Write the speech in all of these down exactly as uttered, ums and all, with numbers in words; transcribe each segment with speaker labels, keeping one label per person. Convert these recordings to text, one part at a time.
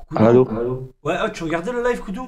Speaker 1: Allô?
Speaker 2: Koudou? Ouais, oh, tu regardais le live, Koudou?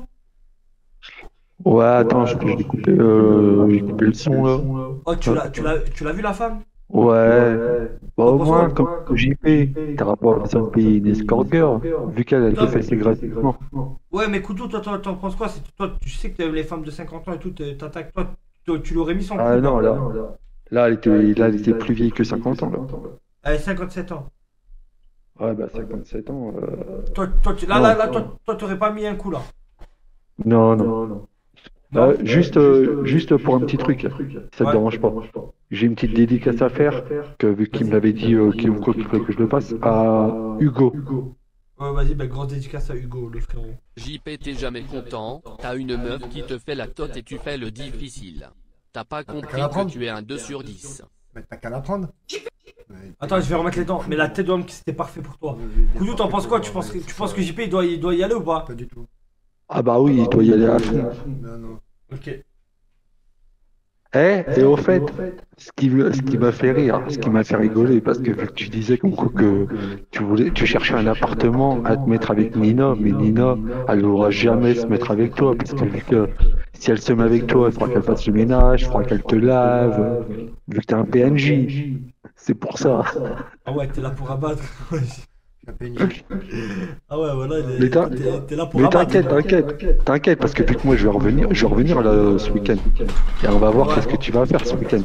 Speaker 1: Ouais, attends, je j'ai coupé, euh, j'ai coupé le son là.
Speaker 2: Oh, tu
Speaker 1: Euh,
Speaker 2: l'as, tu l'as, tu l'as vu la femme?
Speaker 1: Ouais, bah
Speaker 2: T'en
Speaker 1: au
Speaker 2: penses
Speaker 1: moins,
Speaker 2: quoi?
Speaker 1: comme J P, t'as rapport à son pays une escort girl, vu qu'elle elle te
Speaker 2: Toi-
Speaker 1: fait ses gratuitement.
Speaker 2: Ouais, mais Koudou, toi, toi, t'en penses quoi? C'est toi, tu sais que t'aimes les femmes de cinquante ans et tout, t'es- t'attaques. Toi, tu, tu l'aurais mis sans coup
Speaker 1: Ah
Speaker 2: ou
Speaker 1: non,
Speaker 2: pas?
Speaker 1: là, là, elle était, là, elle était plus vieille que cinquante ans là.
Speaker 2: Allez, cinquante-sept ans.
Speaker 1: Ouais, bah cinquante-sept ans, euh,
Speaker 2: Toi, toi, tu- là, là,
Speaker 1: non,
Speaker 2: là, toi, toi, t'aurais pas mis un coup là.
Speaker 1: non, non.
Speaker 2: Non?
Speaker 1: Euh, juste, euh, juste pour un petit truc, ça te
Speaker 2: Ouais.
Speaker 1: dérange pas. J'ai une petite dédicace à faire, que vu qu'il me l'avait dit, euh, qu'il quoi qu'il fallait que je le fasse, à Hugo.
Speaker 2: Ouais, vas-y, bah, grosse dédicace à Hugo, le frérot.
Speaker 3: J P t'es jamais content, t'as une meuf qui te fait la tote et tu fais le difficile. T'as pas compris que tu es un deux sur dix.
Speaker 4: Mais t'as qu'à l'apprendre.
Speaker 2: Attends, je vais remettre les dents. Mais la tête d'homme, c'était parfait pour toi. Koudou, t'en penses quoi? Tu penses, que- tu penses que J P il doit, il doit y aller ou pas?
Speaker 4: Pas du tout.
Speaker 1: Ah bah oui, il doit y aller à fond.
Speaker 4: Non, non.
Speaker 2: Ok.
Speaker 1: Eh, et au fait, ce qui, me- ce qui m'a fait rire, ce qui m'a fait rigoler, parce que vu que tu disais comme quoi que tu voulais, tu cherchais un appartement à te mettre avec Nina, mais Nina, elle ne pourra jamais se mettre avec toi, parce que vu que si elle se met avec toi, il faudra qu'elle fasse le ménage, il faudra qu'elle te lave, vu que t'es un P N J, c'est pour ça.
Speaker 2: Ah ouais, t'es là pour abattre.
Speaker 4: Je suis un P N J.
Speaker 2: Ah ouais, voilà, il est-
Speaker 1: Mais t'as-
Speaker 2: t'es t'es là pour
Speaker 1: Mais
Speaker 2: abattre.
Speaker 1: t'inquiète, t'inquiète, t'inquiète, parce que vu que moi je vais revenir, je vais revenir là, ce week-end, et on va voir qu'est-ce que tu vas faire ce week-end.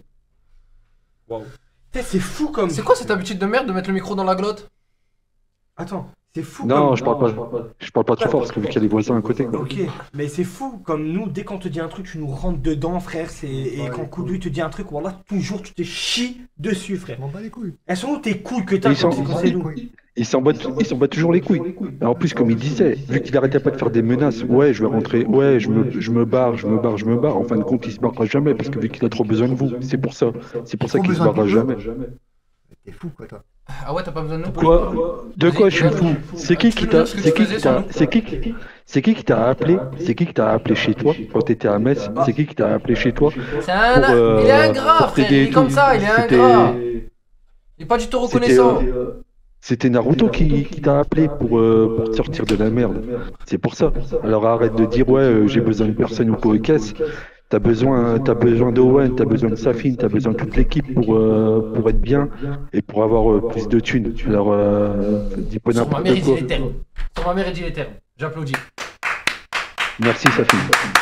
Speaker 2: Waouh. Putain, c'est fou comme.
Speaker 5: C'est quoi cette habitude de merde de mettre le micro dans la glotte?
Speaker 2: Attends, c'est fou
Speaker 1: Non,
Speaker 2: comme.
Speaker 1: je parle pas, je parle pas trop fort parce que vu qu'il y a les voisins à côté. Quoi.
Speaker 2: Ok, mais c'est fou comme nous, dès qu'on te dit un truc, tu nous rentres dedans, frère. C'est... Et quand Koudou il te dit un truc, voilà, toujours tu te chies dessus, frère.
Speaker 4: Je m'en bats les couilles.
Speaker 2: Elles sont où tes couilles que t'as
Speaker 1: Ils sont-
Speaker 2: quand quand c'est nous?
Speaker 1: Ils s'en battent, ils s'en battent toujours les couilles. Et en plus, comme il disait, vu qu'il arrêtait pas de faire des menaces, ouais, je vais rentrer, ouais, je me, je me barre, je me barre, je me barre. En fin de compte, il se barrera jamais parce que vu qu'il a trop besoin de vous, c'est pour ça. C'est pour ça
Speaker 4: Trop
Speaker 1: qu'il se
Speaker 4: besoin de
Speaker 1: barrera
Speaker 4: vous.
Speaker 1: jamais.
Speaker 4: T'es fou, quoi, toi.
Speaker 5: Ah ouais, t'as pas besoin de nous?
Speaker 1: Quoi? De quoi je suis fou? C'est qui qui t'a, c'est qui qui t'a, c'est qui qui, c'est qui qui t'a appelé? C'est qui qui t'a appelé chez toi quand t'étais à Metz? C'est qui qui t'a appelé chez toi?
Speaker 5: C'est un...
Speaker 1: Pour, euh,
Speaker 5: Il est ingrat,
Speaker 1: pour
Speaker 5: frère,
Speaker 1: t'aider
Speaker 5: il
Speaker 1: et
Speaker 5: est comme
Speaker 1: tout.
Speaker 5: ça, il est
Speaker 1: C'était-
Speaker 5: ingrat. Il est pas du tout
Speaker 1: C'était,
Speaker 5: reconnaissant.
Speaker 1: euh, C'était Naruto qui, qui t'a appelé pour, euh, pour te sortir de la merde. C'est pour ça. Alors arrête de dire ouais, euh, j'ai besoin de personne ou quoi qu'est-ce. T'as besoin, t'as besoin d'Owen, t'as besoin de Safin, t'as besoin de toute l'équipe pour, euh, pour être bien et pour avoir euh, plus de thunes. Alors euh, dis pas
Speaker 5: Sur ma
Speaker 1: n'importe
Speaker 5: mère, il dit
Speaker 1: quoi.
Speaker 5: les termes. Sur ma mère, il dit les termes. J'applaudis.
Speaker 1: Merci Safin.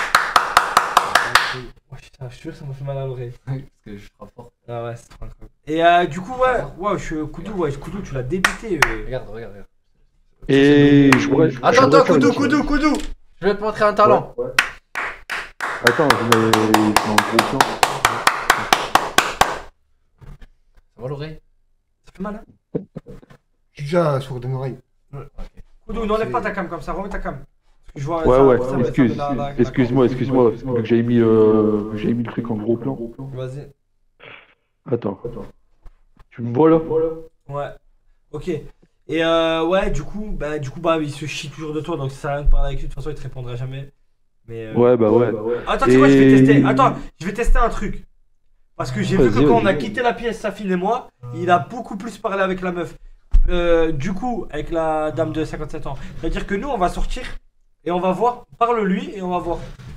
Speaker 2: Oh putain, je suis sûr que ça m'a fait mal à l'oreille.
Speaker 5: Parce que je frappe fort.
Speaker 2: Ah ouais, c'est trop incroyable. Et euh, du coup, ouais, ouais, je suis Koudou, ouais, Koudou, tu l'as débuté. euh.
Speaker 5: Regarde, regarde, regarde.
Speaker 1: Et je voudrais. je
Speaker 5: Attends,
Speaker 1: voudrais
Speaker 5: attends,
Speaker 1: faire une
Speaker 5: Koudou,
Speaker 1: petite-
Speaker 5: Koudou, Koudou. Je vais te montrer un talent.
Speaker 1: Attends, je mets, je mets un gros plan.
Speaker 5: Ça va l'oreille?
Speaker 2: Ça fait mal, hein?
Speaker 4: Je suis déjà sourd d'une oreille.
Speaker 2: Koudou, n'enlève pas ta cam comme ça, remets ta cam. Parce que je vois,
Speaker 1: Ouais,
Speaker 2: ça-
Speaker 1: ouais,
Speaker 2: ça- ça-
Speaker 1: excuse,
Speaker 2: la- la- la-
Speaker 1: excuse-moi, excuse-moi, vu que j'ai mis, euh, j'ai mis le truc en gros plan.
Speaker 2: Vas-y.
Speaker 1: Attends. Tu me vois là?
Speaker 2: Ouais. Ok. Et euh, ouais, du coup, bah, du coup, bah, il se chie toujours de toi, donc ça sert à rien de parler avec lui. De toute façon, il te répondra jamais. Mais. euh,
Speaker 1: Ouais, bah ouais.
Speaker 2: Attends, tu sais quoi, je vais
Speaker 1: Et-
Speaker 2: tester. Attends, je vais tester un truc. Parce que j'ai vu que
Speaker 1: Vas-y,
Speaker 2: quand on a
Speaker 1: vas-y.
Speaker 2: quitté la pièce, Safine et moi, il a beaucoup plus parlé avec la meuf. Euh, du coup, avec la dame de cinquante-sept ans. C'est-à-dire que nous, on va sortir et on va voir. Parle-lui et on va voir.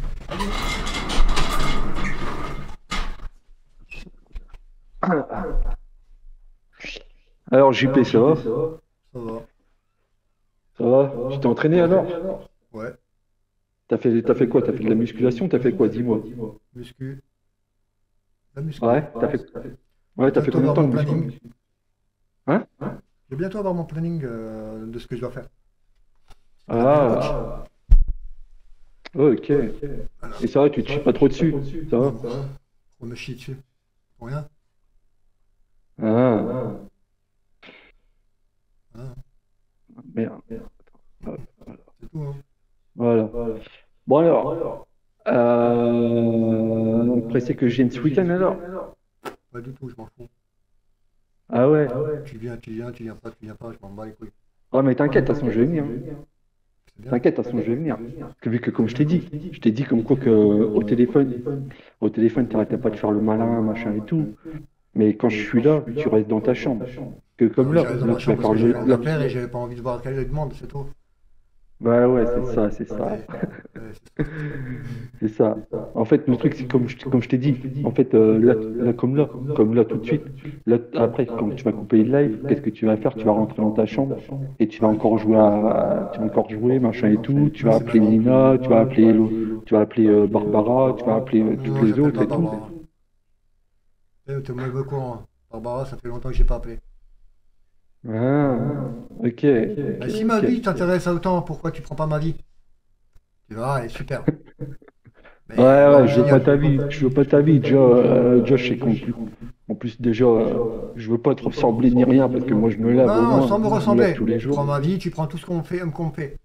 Speaker 1: Alors J P, ça va?
Speaker 4: Ça va.
Speaker 1: Ça va? Tu t'es entraîné alors?
Speaker 4: Ouais.
Speaker 1: T'as fait, t'as fait quoi? T'as fait de la musculation? T'as fait quoi? Dis-moi.
Speaker 4: Muscu. La muscu.
Speaker 1: Ouais, t'as fait. Ouais, t'as fait
Speaker 4: Bientôt
Speaker 1: combien de temps de
Speaker 4: avoir mon
Speaker 1: muscu?
Speaker 4: planning.
Speaker 1: Hein?
Speaker 4: Je vais bientôt avoir mon planning euh, de ce que je dois faire.
Speaker 1: Ah, ok. Et ça va, tu te chies pas trop dessus? Ça va?
Speaker 4: On me chie dessus. Pour rien.
Speaker 1: Ah,
Speaker 4: Ah,
Speaker 1: merde.
Speaker 4: c'est tout, hein.
Speaker 1: Voilà. Bon alors, euh, pressé que je vienne ce week-end alors?
Speaker 4: Pas du tout, je m'en fous.
Speaker 1: Ah ouais?
Speaker 4: Tu viens, tu viens, tu viens pas, tu viens pas, je m'en bats les couilles.
Speaker 1: Ouais, mais t'inquiète, de toute façon, je vais venir.
Speaker 4: C'est bien.
Speaker 1: T'inquiète, de toute façon, je vais venir. Parce que vu que, comme je t'ai dit, je t'ai dit comme quoi que au téléphone, au téléphone, t'arrêtais pas de faire le malin, machin et tout. Mais quand je suis là, tu restes dans ta chambre. Que comme là,
Speaker 4: J'arrive dans
Speaker 1: là,
Speaker 4: ma
Speaker 1: tu vas
Speaker 4: chambre
Speaker 1: faire
Speaker 4: parce que
Speaker 1: le.
Speaker 4: j'ai rien
Speaker 1: là-
Speaker 4: à faire et j'avais pas envie de voir quelle demande, c'est tout.
Speaker 1: Bah ouais, c'est ça, c'est ça.
Speaker 4: Ouais, ouais, c'est ça.
Speaker 1: C'est ça. En fait, le truc, c'est comme je, comme je t'ai dit. En fait, euh, là, là, comme là, comme là, tout de suite. Là, après, quand tu vas couper le live, qu'est-ce que tu vas faire? Tu vas rentrer dans ta chambre et tu vas encore jouer à, tu vas encore jouer, machin et tout. Tu vas appeler Nina, tu vas appeler Hello, tu vas appeler euh, Barbara, tu vas appeler euh, toutes
Speaker 4: Non,
Speaker 1: les
Speaker 4: j'appelle
Speaker 1: autres
Speaker 4: pas
Speaker 1: et tout.
Speaker 4: Barbara. Eh, T'es mauvais au courant. Barbara, ça fait longtemps que j'ai pas appelé.
Speaker 1: Ah, ok,
Speaker 4: Bah,
Speaker 1: ok,
Speaker 4: si ma
Speaker 1: ok.
Speaker 4: vie t'intéresse autant, pourquoi tu prends pas ma vie? Tu verras, elle est super.
Speaker 1: Ouais,
Speaker 4: Mais
Speaker 1: ouais,
Speaker 4: vraiment
Speaker 1: je veux pas
Speaker 4: génial.
Speaker 1: ta vie, je veux pas ta vie, déjà, euh, déjà, je sais qu'en plus, en plus, déjà, euh, je veux pas te ressembler ni rien, parce que moi, je me lave au
Speaker 4: Non,
Speaker 1: moins,
Speaker 4: sans me
Speaker 1: je me lave
Speaker 4: ressembler.
Speaker 1: tous les
Speaker 4: Tu prends
Speaker 1: jours.
Speaker 4: ma vie, tu prends tout ce qu'on fait, qu'on fait.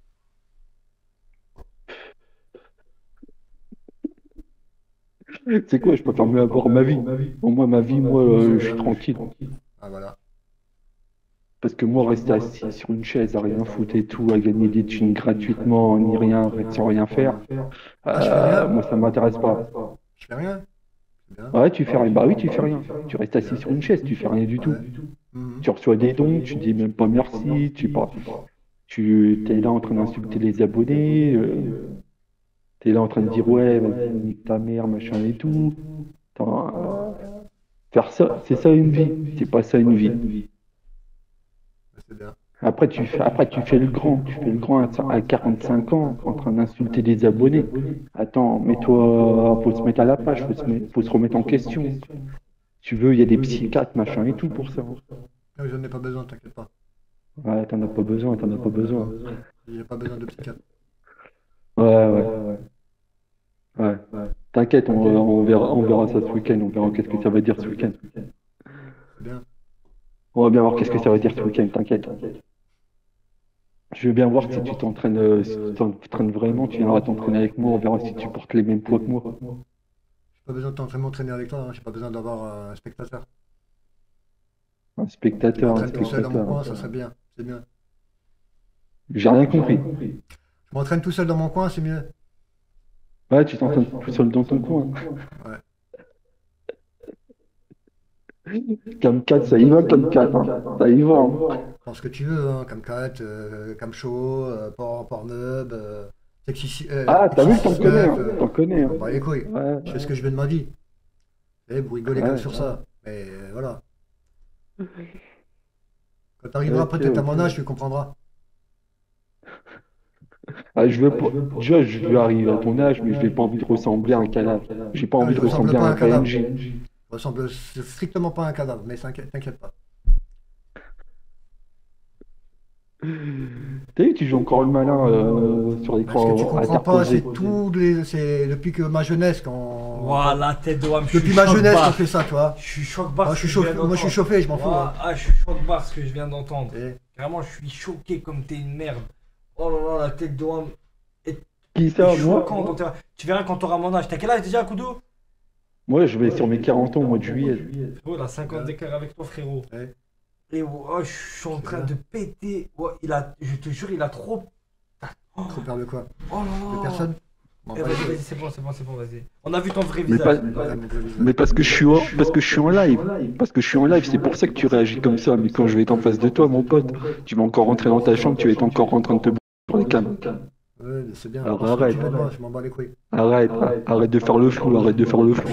Speaker 1: C'est quoi, je préfère mieux avoir ma vie. Au moins, ma vie, moi, euh, je suis tranquille.
Speaker 4: Ah voilà.
Speaker 1: Parce que moi, rester assis sur une chaise à rien foutre et tout, à gagner des thunes gratuitement, ni rien, sans rien faire,
Speaker 4: Ah, je fais
Speaker 1: euh,
Speaker 4: rien?
Speaker 1: moi, ça m'intéresse pas.
Speaker 4: Je fais rien? C'est bien.
Speaker 1: Ouais, tu fais rien. Bah oui, tu fais rien. Tu restes assis sur une chaise, tu fais rien du tout.
Speaker 4: Ouais. Mhm.
Speaker 1: Tu reçois des dons, tu dis même pas merci, tu pas, tu es là en train d'insulter les abonnés, euh, tu es là en train de dire ouais, vas-y, nique ta mère, machin et tout. Attends, euh, faire ça, c'est ça une vie, c'est pas ça une vie.
Speaker 4: Ouais, c'est bien.
Speaker 1: Après tu fais, après tu fais le grand, tu fais le grand à, à quarante-cinq ans en train d'insulter des abonnés. Attends, mets-toi, faut se mettre à la page, faut se, mettre- faut se remettre en question. Tu veux, il y a des psychiatres, machin et tout pour ça.
Speaker 4: Non, j'en ai pas besoin, t'inquiète pas.
Speaker 1: Ouais, t'en as pas besoin, t'en as pas besoin.
Speaker 4: J'ai pas besoin de psychiatre.
Speaker 1: Ouais, ouais, ouais. T'inquiète, on, on verra, on verra ça ce week-end, on verra qu'est-ce que ça va dire ce week-end.
Speaker 4: C'est bien.
Speaker 1: On va bien voir qu'est-ce que ça va dire ce week-end, t'inquiète. Je veux bien voir si tu t'entraînes, euh, si tu t'entraînes vraiment, tu viendras t'entraîner avec moi, on verra si tu portes les mêmes poids que moi.
Speaker 4: J'ai pas besoin de t'entraîner m'entraîner avec toi, hein. J'ai pas besoin d'avoir euh, un spectateur.
Speaker 1: Un
Speaker 4: Tu
Speaker 1: spectateur, un
Speaker 4: m'entraînes tout seul dans mon coin, ça
Speaker 1: spectateur.
Speaker 4: serait bien. C'est bien.
Speaker 1: J'ai rien compris.
Speaker 4: Je m'entraîne tout seul dans mon coin, c'est mieux.
Speaker 1: Ouais, tu t'entraînes tout seul dans ton coin.
Speaker 4: Ouais.
Speaker 1: Cam quatre, ça y va, Cam quatre, hein. Ça y va, hein.
Speaker 4: Prends ce que tu veux, hein. Camcat, euh, Camshow, euh, Por- Pornhub, euh, Sexy, euh,
Speaker 1: Ah, t'as vu,
Speaker 4: Sexy
Speaker 1: t'en connais,
Speaker 4: Snap,
Speaker 1: hein,
Speaker 4: euh,
Speaker 1: t'en connais, hein.
Speaker 4: bah les couilles.
Speaker 1: Ouais,
Speaker 4: Je fais ce que je veux de ma vie. Et vous rigolez
Speaker 1: ouais.
Speaker 4: comme sur ça. Mais euh, voilà. Quand t'arriveras
Speaker 1: Ok,
Speaker 4: peut-être à
Speaker 1: ok.
Speaker 4: mon âge, tu comprendras.
Speaker 1: Ah, je veux pas, déjà, je veux arriver à ton âge, mais je n'ai pas envie de ressembler à un cadavre. J'ai pas
Speaker 4: Non,
Speaker 1: envie
Speaker 4: je
Speaker 1: de
Speaker 4: ressemble
Speaker 1: ressembler à
Speaker 4: pas à
Speaker 1: un
Speaker 4: un cadavre.
Speaker 1: P N J.
Speaker 4: Je ressemble strictement pas à un cadavre, mais t'inquiète t'inquiète pas.
Speaker 1: T'as vu, tu joues encore le malin euh, sur
Speaker 4: Parce que tu
Speaker 1: l'écran
Speaker 4: comprends pas, c'est
Speaker 1: interposé.
Speaker 4: tout les, c'est depuis que ma jeunesse quand.
Speaker 2: Voilà, tête de Wam, je suis
Speaker 4: Depuis ma jeunesse qu'on
Speaker 2: choc-barre.
Speaker 4: fait ça, tu vois.
Speaker 2: Je suis choc-barre.
Speaker 4: Moi
Speaker 2: ce
Speaker 4: je suis
Speaker 2: que je
Speaker 4: chauffé,
Speaker 2: viens
Speaker 4: moi je suis
Speaker 2: d'entendre.
Speaker 4: chauffé, je m'en fous, hein.
Speaker 2: Ah, ah, je suis choc-barre ce que je viens d'entendre.
Speaker 4: Et
Speaker 2: Vraiment, je suis choqué comme t'es une merde. Oh là là, la tête de Wam
Speaker 1: Qui
Speaker 2: est
Speaker 1: ça,
Speaker 2: choquante.
Speaker 1: moi?
Speaker 2: dans tes- Tu verras quand t'auras mon âge. T'as quel âge déjà, Koudou?
Speaker 1: Moi, je vais sur mes quarante ans au mois de juillet.
Speaker 2: Oh, il a cinquante d'écart avec toi, frérot.
Speaker 4: Ouais.
Speaker 2: Et oh, je suis en train de péter. Oh, il a, je te jure, il a trop. Oh,
Speaker 4: trop peur de quoi?
Speaker 2: oh là là.
Speaker 4: De personne? Bon,
Speaker 2: Eh,
Speaker 4: bah,
Speaker 2: vas-y, vas-y, c'est bon, c'est bon, c'est bon, vas-y. On a vu ton vrai
Speaker 1: Mais
Speaker 2: visage.
Speaker 1: pas-
Speaker 4: ouais, mon gros visage.
Speaker 1: Mais parce que je suis en, parce que je suis en live. Parce que je suis en live, c'est pour ça que tu réagis comme ça. Mais quand je vais être en face de toi, mon pote, tu vas encore rentrer dans ta chambre, tu vas être encore en train de te bourrer sur les cams.
Speaker 4: Ouais, c'est bien.
Speaker 1: Alors,
Speaker 4: Parce que
Speaker 1: arrête.
Speaker 4: tu veux de moi, je m'en bats les couilles.
Speaker 1: Arrête, arrête de faire le flou, arrête de faire le flou.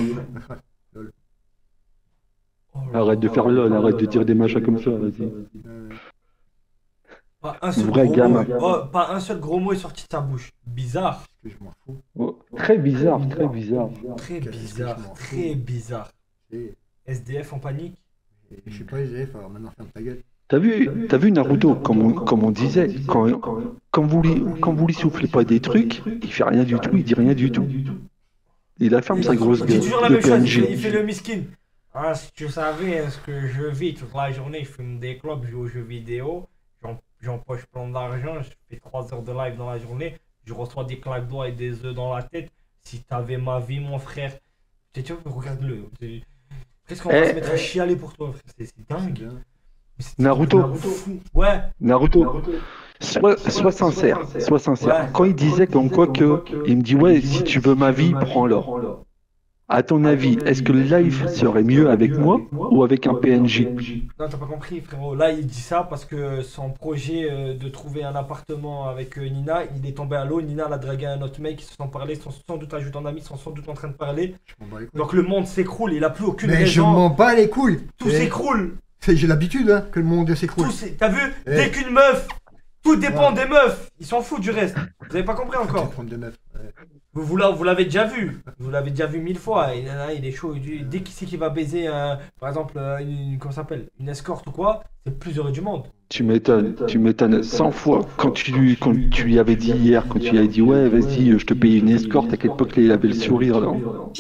Speaker 2: Oh là
Speaker 1: Arrête de
Speaker 2: là.
Speaker 1: faire lol, arrête de dire des machins comme ça, vas-y.
Speaker 4: Euh,
Speaker 2: Pas un seul
Speaker 1: Vrai
Speaker 2: gros
Speaker 1: gamin.
Speaker 2: mot. Oh, pas un seul gros mot est sorti de sa bouche. Bizarre.
Speaker 4: parce que je m'en fous.
Speaker 1: Oh, très bizarre, très bizarre.
Speaker 2: Très
Speaker 4: Qu'est-ce que
Speaker 2: bizarre.
Speaker 4: je m'en fous.
Speaker 2: Très bizarre.
Speaker 4: Et,
Speaker 2: S D F en panique.
Speaker 4: et je suis pas S D F, alors maintenant ferme ta gueule.
Speaker 1: T'as vu, t'as vu Naruto, comme on, comme on disait, quand, quand vous lui, quand vous lui soufflez pas des trucs, il fait rien du tout, il dit rien du tout. Il a ferme sa grosse
Speaker 2: Il dit
Speaker 1: gueule
Speaker 2: toujours la
Speaker 1: de
Speaker 2: même chose. Il fait, il
Speaker 1: P N J.
Speaker 2: fait le miskin. Ah, si tu savais ce que je vis toute la journée, je fume des clubs, je joue aux jeux vidéo, j'en- j'empoche plein d'argent, je fais trois heures de live dans la journée, je reçois des claques doigts et des œufs dans la tête. Si t'avais ma vie, mon frère, tu sais, regarde-le. C'est- Qu'est-ce qu'on va
Speaker 1: Eh,
Speaker 2: se mettre à chialer pour toi, frère? C'est c'est
Speaker 4: C'est
Speaker 2: dingue.
Speaker 4: bien.
Speaker 2: Mais c'est-
Speaker 1: Naruto.
Speaker 2: Fou. Ouais,
Speaker 1: Naruto, sois, sois sincère, sois sincère.
Speaker 2: Ouais.
Speaker 1: Quand il disait comme quoi que, il me dit ouais, si tu veux ma vie, prends-la. À ton avis, est-ce que le live serait mieux avec moi ou avec un P N J?
Speaker 2: Non, t'as pas compris, frérot. Là, il dit ça parce que son projet euh, de trouver un appartement avec euh, Nina, il est tombé à l'eau. Nina l'a dragué à un autre mec, ils se sont parlé, ils sont sans doute ajoutés en amis, ils sont sans doute en train de parler.
Speaker 4: Je m'en bats les couilles.
Speaker 2: Donc le monde s'écroule, il a plus aucune
Speaker 4: Mais je
Speaker 2: raison.
Speaker 4: m'en bats les couilles.
Speaker 2: Tout
Speaker 4: Eh,
Speaker 2: s'écroule.
Speaker 4: c'est- J'ai l'habitude hein, que le monde s'écroule.
Speaker 2: Tout s'é- T'as vu?
Speaker 4: Eh.
Speaker 2: Dès qu'une meuf, tout dépend
Speaker 4: Ouais.
Speaker 2: des meufs. Ils s'en foutent du reste. Vous avez pas compris encore?
Speaker 4: trente de neuf. Ouais.
Speaker 2: Vous, vous l'a- vous l'avez déjà vu, vous l'avez déjà vu mille fois. Et là, il est chaud. il- Dès qu'il sait qu'il va baiser, un- par exemple, euh, une, une- comment ça s'appelle, une escorte ou quoi, c'est le plus heureux du monde.
Speaker 1: Tu m'étonnes, tu m'étonnes cent fois. Quand tu, lui- quand tu lui avais dit hier, quand tu lui avais dit ouais, vas-y, je te paye une escorte, à quelle époque il avait le sourire là.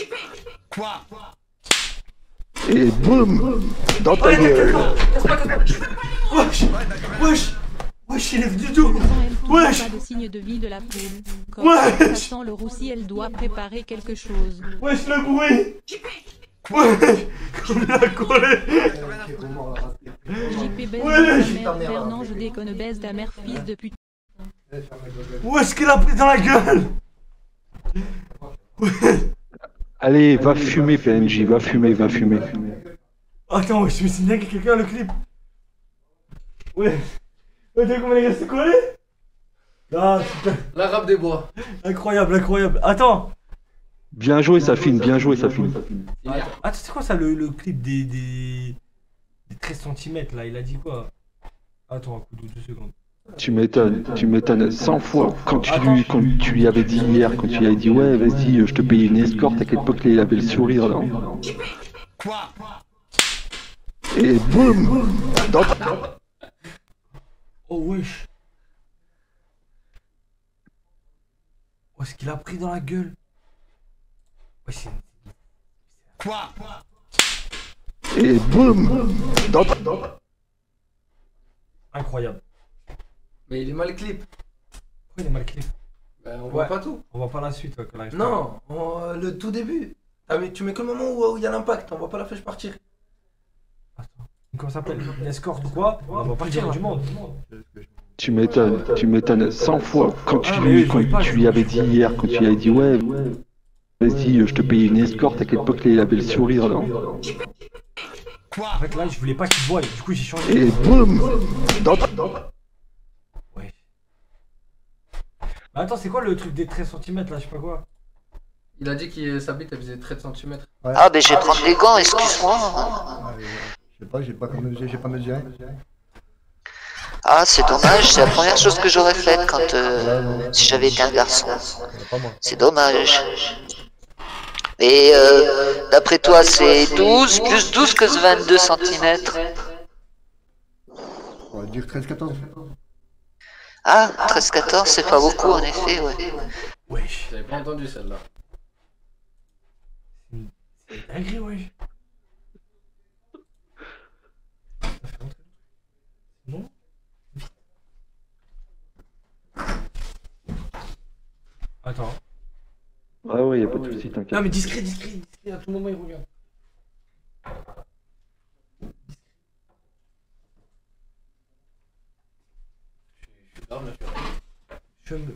Speaker 1: Et boum, dans ta gueule.
Speaker 2: Wesh, wesh, wesh, il est venu d'où?
Speaker 6: Wesh.
Speaker 2: Wesh.
Speaker 6: Pas de signe de vie de la poule. Comme
Speaker 2: Wesh.
Speaker 6: ça sent le roussi, elle doit préparer quelque chose.
Speaker 2: Wesh, le bruit. Wesh, comme il a collé.
Speaker 6: J P baise
Speaker 2: Wesh.
Speaker 6: ta mère, Fernand, je déconne, baise ta mère, fils de pute.
Speaker 2: Wesh, qu'il a pris dans la gueule.
Speaker 1: Allez, va fumer P N J, va fumer, va fumer.
Speaker 2: Attends, wesh, mais c'est bien que quelqu'un a le clip. Ouais. Ouais, t'as vu comment il est resté collé? Ah, putain.
Speaker 5: L'arabe des bois.
Speaker 2: Incroyable, incroyable. Attends.
Speaker 1: Bien joué Safine, bien joué Safine.
Speaker 2: Attends, c'est quoi ça le, le clip des, des, des treize centimètres là? Il a dit quoi? Attends, un coup de deux secondes.
Speaker 1: Tu m'étonnes, tu m'étonnes cent fois. Quand tu, lui, quand tu lui avais dit hier, quand tu lui avais dit ouais, vas-y, je te paye une escorte, à quelle époque il avait le sourire là. Et boum, dans ta...
Speaker 2: Oh wesh. Oh, est-ce qu'il a pris dans la gueule? Ouais, c'est...
Speaker 1: Et boum, dans ta...
Speaker 2: Incroyable.
Speaker 5: Mais il est mal clip.
Speaker 2: Pourquoi il est mal clip?
Speaker 5: Ben, on voit
Speaker 2: Ouais.
Speaker 5: pas tout.
Speaker 2: On voit pas la suite, ouais, quand la-
Speaker 5: Non, on- le tout début. Ah, mais tu mets que le moment où où il y a l'impact, on voit pas la flèche partir.
Speaker 2: Attends. Comment ça s'appelle? Une escorte ou quoi? On va pas dire du monde.
Speaker 1: Tu m'étonnes, tu m'étonnes cent fois. Quand tu
Speaker 2: Ah, mais
Speaker 1: lui,
Speaker 2: oui,
Speaker 1: quand
Speaker 2: je vois pas,
Speaker 1: tu
Speaker 2: je
Speaker 1: lui
Speaker 2: vois
Speaker 1: avais
Speaker 2: pas.
Speaker 1: dit hier, quand tu lui avais dit ouais, vas-y, je te paye une escorte, à quelle époque il avait le sourire là.
Speaker 2: En fait, là, je voulais pas qu'il voie, du coup, j'ai changé.
Speaker 1: Et boum, dans ta...
Speaker 2: Ouais. Bah, attends, c'est quoi le truc des treize centimètres là? Je sais pas quoi.
Speaker 5: Il a dit que sa bite elle faisait treize centimètres.
Speaker 7: Ah, ben je vais prendre les gants, excuse-moi.
Speaker 4: Ah, euh, je sais pas, j'ai pas, comme- j'ai j'ai pas mesuré.
Speaker 7: Ah, c'est dommage, c'est la première chose que j'aurais faite quand euh, si j'avais été un garçon.
Speaker 4: Pas moi.
Speaker 7: C'est dommage. Et euh, d'après toi, c'est douze, plus douze que vingt-deux centimètres.
Speaker 4: On va dire treize quatorze.
Speaker 7: Ah, treize quatorze, c'est pas beaucoup en effet, ouais.
Speaker 2: Wesh.
Speaker 5: J'avais pas entendu celle-là.
Speaker 2: C'est dingue, wesh. Ça fait rentrer. Non? Attends.
Speaker 1: Ah ouais, y a pas de soucis, t'inquiète.
Speaker 2: Non, mais discret, discret, discret, à tout moment il revient. Je me.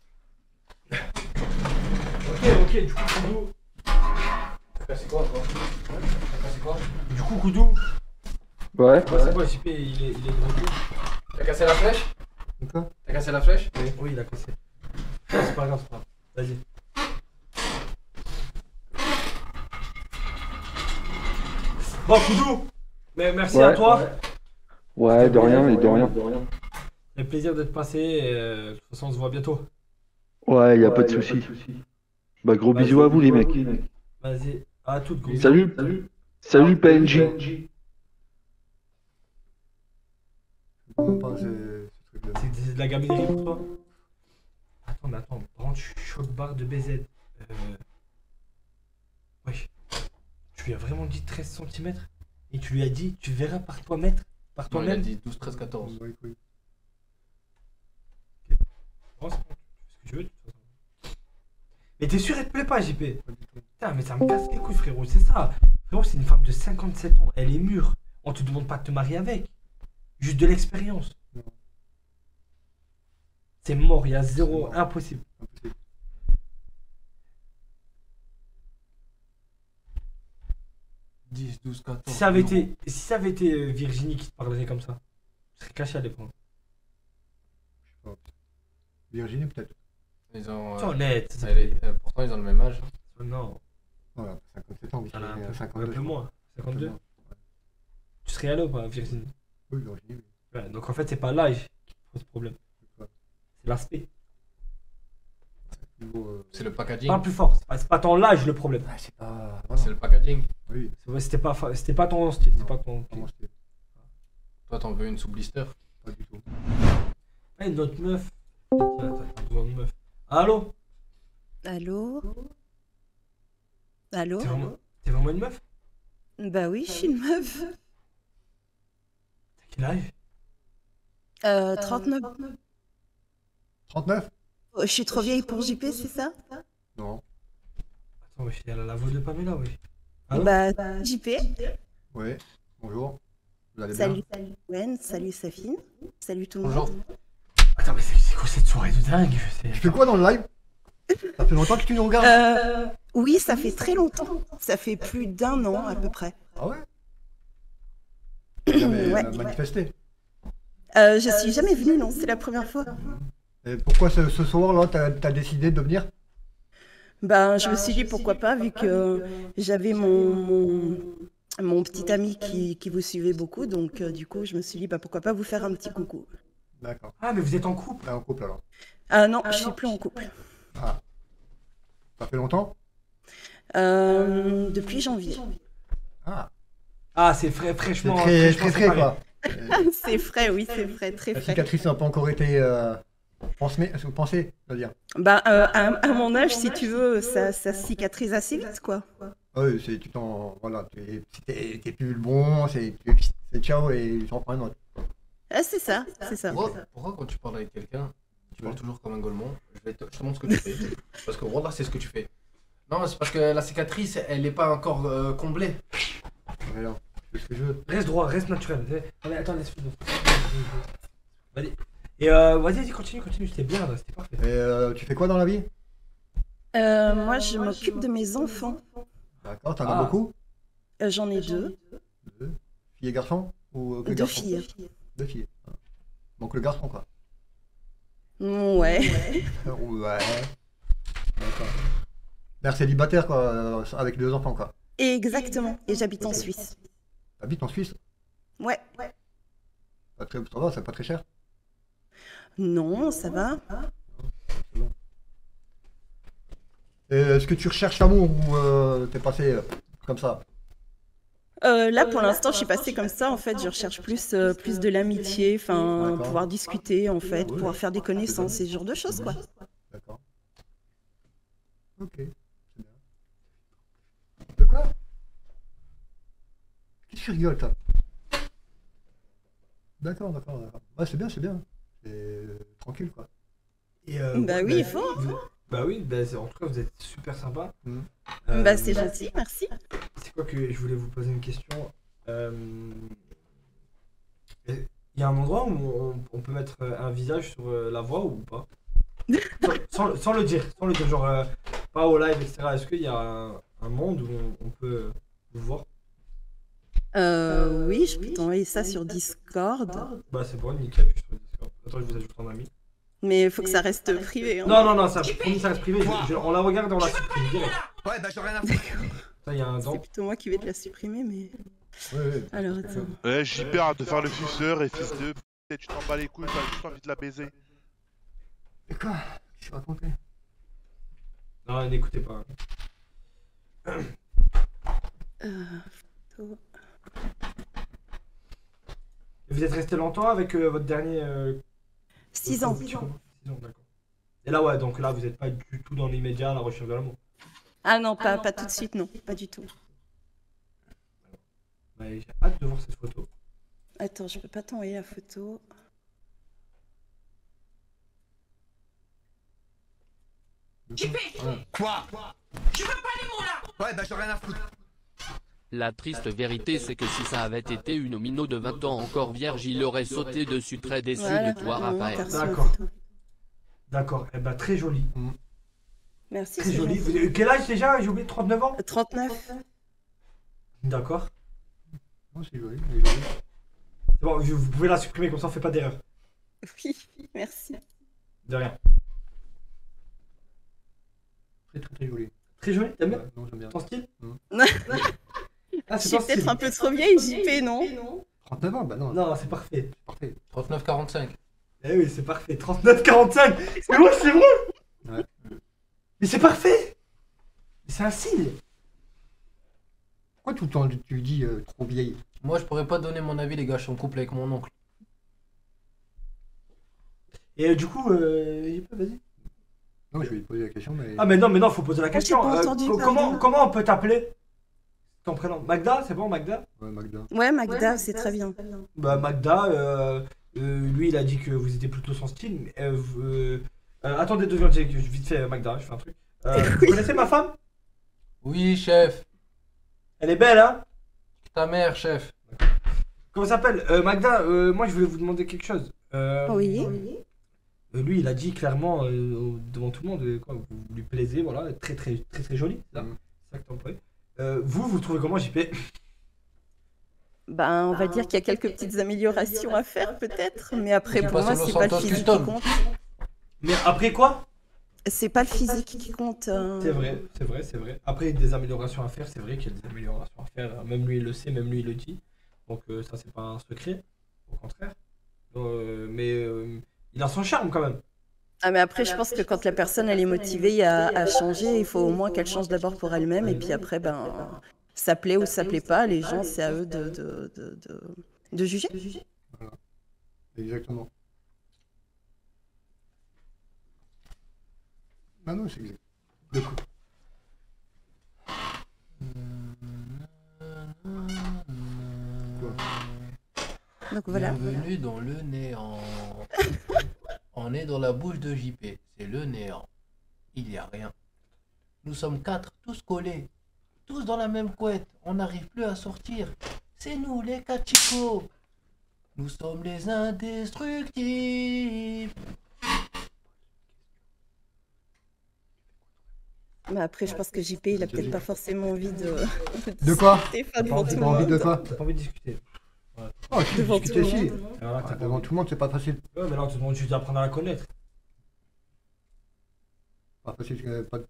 Speaker 2: Ok, ok, du coup, Koudou.
Speaker 5: T'as cassé quoi, toi T'as cassé quoi
Speaker 2: Du coup, Koudou.
Speaker 1: Ouais.
Speaker 2: Ouais, c'est quoi, J P, il est, il est bloqué.
Speaker 5: T'as cassé la flèche
Speaker 4: Quoi?
Speaker 5: T'as cassé la flèche
Speaker 2: Oui, il a cassé. C'est pas grave, c'est pas grave. Vas-y. Bon, Koudou. Mais merci
Speaker 1: Ouais.
Speaker 2: à toi.
Speaker 1: Ouais, de rien, et de rien.
Speaker 2: Le plaisir d'être passé. Et, euh, de toute façon, on se voit bientôt.
Speaker 1: Ouais, y a pas de soucis. Bah gros bisous à vous les mecs.
Speaker 2: Vas-y. À toutes, gros.
Speaker 1: Salut. Salut P N J.
Speaker 4: Même pas ce, ce truc-là.
Speaker 2: C'est c'est de la gaminerie pour toi? Attends, mais attends. Branche choc barre de B Z. Euh... Wesh. Tu lui as vraiment dit treize centimètres? Et tu lui as dit, tu verras par toi-même? Par
Speaker 5: Non, il a
Speaker 2: toi-même?
Speaker 5: dit douze, treize, quatorze.
Speaker 4: Oui, oui.
Speaker 2: Oh, c'est bon. Tu fais ce que tu veux, de toute façon. Mais t'es sûr, elle te plaît pas, J P? Putain, mais ça me casse les couilles, frérot, c'est ça. Frérot, c'est une femme de cinquante-sept ans, elle est mûre. On te demande pas de te marier avec. Juste de l'expérience.
Speaker 4: Non.
Speaker 2: C'est mort, il y a zéro,
Speaker 4: mort.
Speaker 2: impossible.
Speaker 4: Impossible.
Speaker 5: douze, quatorze.
Speaker 2: Si ça avait été, si ça avait été euh, Virginie qui te parlerait comme ça, tu serais caché à l'époque.
Speaker 4: Virginie, peut-être.
Speaker 5: Ils ont.
Speaker 2: C'est
Speaker 5: euh,
Speaker 2: honnête.
Speaker 5: elle est- euh, pourtant, ils ont le même âge.
Speaker 2: Non,
Speaker 4: Voilà, cinquante-sept ans,
Speaker 2: ça l'a un peu, un
Speaker 4: cinquante-deux.
Speaker 2: peu moins. cinquante-deux.
Speaker 4: Ouais.
Speaker 2: Tu serais allé ou pas, Virginie?
Speaker 4: Oui, Virginie, oui.
Speaker 2: Ouais, donc en fait, c'est pas l'âge qui pose problème.
Speaker 4: quoi
Speaker 2: C'est l'aspect.
Speaker 4: Niveau, euh,
Speaker 5: C'est le packaging.
Speaker 2: Parle plus fort. C'est pas, c'est pas ton âge le problème.
Speaker 4: ah, c'est pas.
Speaker 5: C'est
Speaker 4: Voilà.
Speaker 5: le packaging.
Speaker 4: Oui,
Speaker 2: C'est- ouais, C'était pas, fa- c'était pas ton style. C'était pas ton.
Speaker 4: comment c'était
Speaker 5: Toi, t'en veux une sous blister.
Speaker 4: pas du tout.
Speaker 2: Ah, une autre meuf. Tiens, t'as t'as besoin de meuf. Allô?
Speaker 8: Allô? Allô?
Speaker 2: T'es vraiment, t'es vraiment une meuf?
Speaker 8: Bah oui, je suis une meuf.
Speaker 2: T'as quel âge?
Speaker 8: Euh, trente-neuf.
Speaker 4: trente-neuf?
Speaker 8: Oh, je suis trop vieille pour J P, c'est ça?
Speaker 4: Non.
Speaker 2: Attends, wesh, elle a la voix de Pamela, oui. Allô?
Speaker 8: Bah, J P.
Speaker 4: Oui, bonjour. Vous allez
Speaker 8: Salut,
Speaker 4: bien?
Speaker 8: salut Gwen, salut Safine. Salut tout le
Speaker 5: Bonjour.
Speaker 8: monde.
Speaker 2: Attends, mais c'est c'est quoi cette soirée de dingue? C'est-
Speaker 4: Tu fais quoi dans le live? Ça fait longtemps que tu nous regardes?
Speaker 8: Euh, oui, ça fait très longtemps. Ça fait plus d'un an à peu près.
Speaker 4: Ah ouais? Vous avez
Speaker 8: Ouais.
Speaker 4: euh, manifesté.
Speaker 8: Euh, je suis jamais venue, non, c'est la première fois.
Speaker 4: Et pourquoi ce, ce soir-là, t'as as décidé de venir?
Speaker 8: Ben, je me suis dit pourquoi pas, vu que j'avais mon, mon, mon petit ami qui, qui vous suivait beaucoup, donc euh, du coup, je me suis dit bah, pourquoi pas vous faire un petit coucou.
Speaker 4: D'accord.
Speaker 2: Ah, mais vous êtes en couple?
Speaker 4: Là, en couple alors.
Speaker 8: Ah non, je suis plus en couple.
Speaker 4: Ah. Ça fait longtemps?
Speaker 8: Euh, depuis janvier.
Speaker 4: Ah.
Speaker 2: Ah, c'est frais,
Speaker 4: C'est
Speaker 2: fraîchement.
Speaker 4: très,
Speaker 2: fraîchement
Speaker 4: très frais,
Speaker 2: séparé.
Speaker 4: quoi.
Speaker 8: C'est frais, oui, c'est frais, très
Speaker 4: La
Speaker 8: frais.
Speaker 4: cicatrice n'a pas encore été euh, pensée, pensée, c'est-à-dire.
Speaker 8: Bah, euh, à, à mon âge, si tu veux, ça, ça cicatrise assez vite, quoi.
Speaker 4: Ah oui, c'est, tu t'en, voilà, t'es, t'es, t'es plus le bon, c'est, c'est ciao et j'en prends un autre.
Speaker 8: Ah, c'est ça, c'est ça.
Speaker 5: Pourquoi, pourquoi quand tu parles avec quelqu'un, tu parles toujours comme un golemon? Je, vais te, je te montre ce que tu fais. Parce que voilà, c'est ce que tu fais. Non, c'est parce que la cicatrice, elle n'est pas encore euh, comblée.
Speaker 4: Voilà, c'est ce que je veux.
Speaker 2: Reste droit, reste naturel. Attends, attends, laisse-moi. Vas-y. Et euh, vas-y, vas-y, continue, continue. C'était bien, là, c'était parfait.
Speaker 4: Et euh, tu fais quoi dans la vie?
Speaker 8: Euh, moi, je m'occupe de mes enfants.
Speaker 4: D'accord, t'en
Speaker 2: Ah.
Speaker 4: as beaucoup?
Speaker 8: Euh, J'en ai deux,
Speaker 4: Deux. Filles et garçons? Ou euh, que
Speaker 8: deux
Speaker 4: garçons?
Speaker 8: filles.
Speaker 4: Deux filles. Ah. Donc le garçon, quoi.
Speaker 8: Mm, Ouais.
Speaker 4: Ouais. D'accord. Mère célibataire, quoi, euh, avec deux enfants, quoi.
Speaker 8: Exactement. Et j'habite en Suisse.
Speaker 4: T'habites en Suisse?
Speaker 8: Ouais.
Speaker 4: Pas très, ça va, c'est pas très cher.
Speaker 8: Non, ça va.
Speaker 4: Et est-ce que tu recherches l'amour ou euh, t'es passé euh, comme ça?
Speaker 8: Euh, là, pour l'instant, je suis passée comme ça. En fait, je recherche plus, euh, plus de l'amitié, enfin,
Speaker 4: D'accord.
Speaker 8: pouvoir discuter, en fait,
Speaker 4: Ouais.
Speaker 8: pouvoir faire des connaissances, et ce genre de choses, quoi.
Speaker 4: D'accord. Ok, c'est bien. De quoi? Qu'est-ce que tu rigoles, toi? D'accord, d'accord, d'accord. Ouais, c'est bien, c'est bien. C'est euh, tranquille, quoi.
Speaker 2: Et, euh,
Speaker 8: Bah oui,
Speaker 2: bah,
Speaker 8: il faut.
Speaker 2: vous- Bah oui, bah, c'est- en tout cas, vous êtes super sympa.
Speaker 4: Mhm.
Speaker 2: Euh,
Speaker 8: Bah, c'est gentil, merci.
Speaker 2: C'est quoi que je voulais vous poser une question. Euh, Il y a un endroit où on, on peut mettre euh, un visage sur euh, la voix ou pas? sans, sans le- sans le dire, sans le dire, genre euh, pas au live, et cetera. Est-ce qu'il y a un, un monde où on, on peut vous voir?
Speaker 8: Euh, oui, je peux t'envoyer ça sur Discord,
Speaker 2: Bah c'est bon, nickel, je suis sur Discord. Attends, je vous ajoute en ami.
Speaker 8: mais il faut que ça reste privé. Hein.
Speaker 2: Non, non, non, ça, promis, ça reste privé. Je- je- on la regarde et on la supprime direct.
Speaker 9: Ouais, bah j'ai rien à foutre.
Speaker 2: Ça, il y a un
Speaker 8: C'est
Speaker 2: dent.
Speaker 8: plutôt moi qui vais te la supprimer, mais...
Speaker 4: Ouais, ouais.
Speaker 8: Alors, attends.
Speaker 9: Ouais, j'ai peur de faire le suceur et fils de p***, tu t'en bats les couilles, t'as juste envie de la baiser.
Speaker 4: Et quoi? Qu'est-ce que tu racontais?
Speaker 2: Non, n'écoutez pas.
Speaker 8: Euh, photo.
Speaker 2: Vous êtes resté longtemps avec euh, votre dernier. Euh,
Speaker 8: Six ans.
Speaker 2: Six ans, d'accord. Et là, ouais, donc là, vous n'êtes pas du tout dans l'immédiat à la recherche de l'amour.
Speaker 8: Ah non, pas, pas tout de suite, non, pas du tout.
Speaker 2: Ouais, j'ai hâte de voir cette photo.
Speaker 8: Attends, je peux pas t'envoyer la photo.
Speaker 9: Quoi? Je veux pas les mots là. Ouais, bah j'ai rien à foutre.
Speaker 3: La triste vérité, c'est que si ça avait été une minot de vingt ans encore vierge, il aurait sauté dessus très déçu
Speaker 8: Voilà,
Speaker 3: de toi,
Speaker 8: au moins,
Speaker 3: Raphaël.
Speaker 8: t'as reçu la
Speaker 2: D'accord.
Speaker 8: photo.
Speaker 2: D'accord, eh ben très joli.
Speaker 8: Merci,
Speaker 2: Très
Speaker 8: c'est
Speaker 2: joli.
Speaker 8: gentil.
Speaker 2: Vous avez- Quel âge déjà? J'ai oublié, trente-neuf ans?
Speaker 8: trente-neuf.
Speaker 2: D'accord.
Speaker 4: Non, c'est joli, c'est joli.
Speaker 2: C'est bon, je- vous pouvez la supprimer comme ça, on fait pas d'erreur.
Speaker 8: Oui, merci.
Speaker 2: De rien.
Speaker 4: Très très très joli.
Speaker 2: Très joli, t'aimes bien
Speaker 4: Ouais, non, j'aime bien.
Speaker 2: ton style
Speaker 4: Hum.
Speaker 2: Ah,
Speaker 8: Je
Speaker 2: c'est
Speaker 8: suis
Speaker 2: ton
Speaker 8: peut-être
Speaker 2: style.
Speaker 8: un peu trop vieille, J P, non?
Speaker 4: trente-neuf ans, bah non,
Speaker 2: Non, c'est parfait.
Speaker 4: c'est parfait.
Speaker 5: trente-neuf quarante-cinq.
Speaker 2: Eh oui, c'est parfait. trente-neuf quarante-cinq. Mais ouais, c'est vrai.
Speaker 4: Ouais.
Speaker 2: Mais c'est parfait. Mais c'est un signe.
Speaker 4: Pourquoi tout le temps tu dis euh, trop vieille?
Speaker 5: Moi, je pourrais pas donner mon avis, les gars, je suis en couple avec mon oncle.
Speaker 2: Et euh, du coup, euh, J P, vas-y.
Speaker 4: Non, je vais lui poser la question, mais.
Speaker 2: Ah mais non, mais non, faut poser la
Speaker 8: j'ai
Speaker 2: question.
Speaker 8: pas
Speaker 2: Euh,
Speaker 8: entendu,
Speaker 2: co-
Speaker 8: pardon.
Speaker 2: comment, comment on peut t'appeler? Ton prénom Magda, c'est bon Magda?
Speaker 4: Ouais, Magda.
Speaker 8: Ouais, Magda, c'est très bien.
Speaker 2: Bah Magda, euh, euh, lui il a dit que vous étiez plutôt son style. Mais, euh, vous- euh, euh, attendez deux secondes, j'ai- vite fait Magda, je fais un truc. Euh, vous connaissez ma femme?
Speaker 5: Oui, chef.
Speaker 2: Elle est belle hein?
Speaker 5: Ta mère, chef.
Speaker 2: Comment ça s'appelle? Euh, Magda, euh, moi je voulais vous demander quelque chose. Euh,
Speaker 8: Oui.
Speaker 2: euh, lui il a dit clairement euh, au- devant tout le monde, euh, quoi, vous lui plaisez, voilà, très très très très joli, c'est ça,
Speaker 4: Mhm.
Speaker 2: c'est ça que t'as employé. Euh, vous, vous le trouvez comment J P?
Speaker 8: Ben, on va dire qu'il y a quelques petites améliorations à faire, peut-être. Mais après,
Speaker 5: C'est
Speaker 8: pour
Speaker 5: pas
Speaker 8: moi,
Speaker 5: sur
Speaker 8: c'est
Speaker 5: le
Speaker 8: pas le
Speaker 5: Santos
Speaker 8: physique qui
Speaker 5: Custom.
Speaker 8: compte.
Speaker 2: Mais après quoi?
Speaker 8: C'est pas le physique qui compte. euh.
Speaker 2: C'est vrai, c'est vrai, c'est vrai. Après, il y a des améliorations à faire, c'est vrai qu'il y a des améliorations à faire. Même lui, il le sait, même lui, il le dit. Donc, euh, ça, c'est pas un secret. Au contraire. Euh, mais euh, il a son charme quand même.
Speaker 8: Ah, mais après, je pense que quand la personne, elle est motivée à, à changer, il faut au moins qu'elle change d'abord pour elle-même. Et puis après, ben, ça plaît ou ça plaît pas. Les gens, c'est à eux de, de, de, de, de juger.
Speaker 4: Exactement. Ah non, c'est exact. De coup.
Speaker 8: Donc voilà.
Speaker 5: Bienvenue dans le néant. On est dans la bouche de J P. C'est le néant. Il n'y a rien. Nous sommes quatre, tous collés. Tous dans la même couette. On n'arrive plus à sortir. C'est nous les Kachiko. Nous sommes les indestructibles.
Speaker 8: Mais après, je pense que J P, il a peut-être pas forcément envie de.
Speaker 4: De quoi?
Speaker 8: discuter,
Speaker 2: T'as
Speaker 8: enfin, devant
Speaker 2: pas
Speaker 8: tout
Speaker 4: T'as
Speaker 8: le
Speaker 4: envie
Speaker 8: monde.
Speaker 4: de quoi?
Speaker 2: T'as pas envie de discuter.
Speaker 4: Oh, tu
Speaker 8: Devant
Speaker 4: discutes
Speaker 8: tout le
Speaker 4: ici.
Speaker 8: monde.
Speaker 2: Et voilà, t'as
Speaker 4: Ah,
Speaker 2: pas
Speaker 4: devant
Speaker 2: envie.
Speaker 4: tout le monde, c'est pas facile.
Speaker 2: Ouais, mais là, tout le monde, tu dois apprendre à la connaître.
Speaker 4: Pas facile, euh, pas...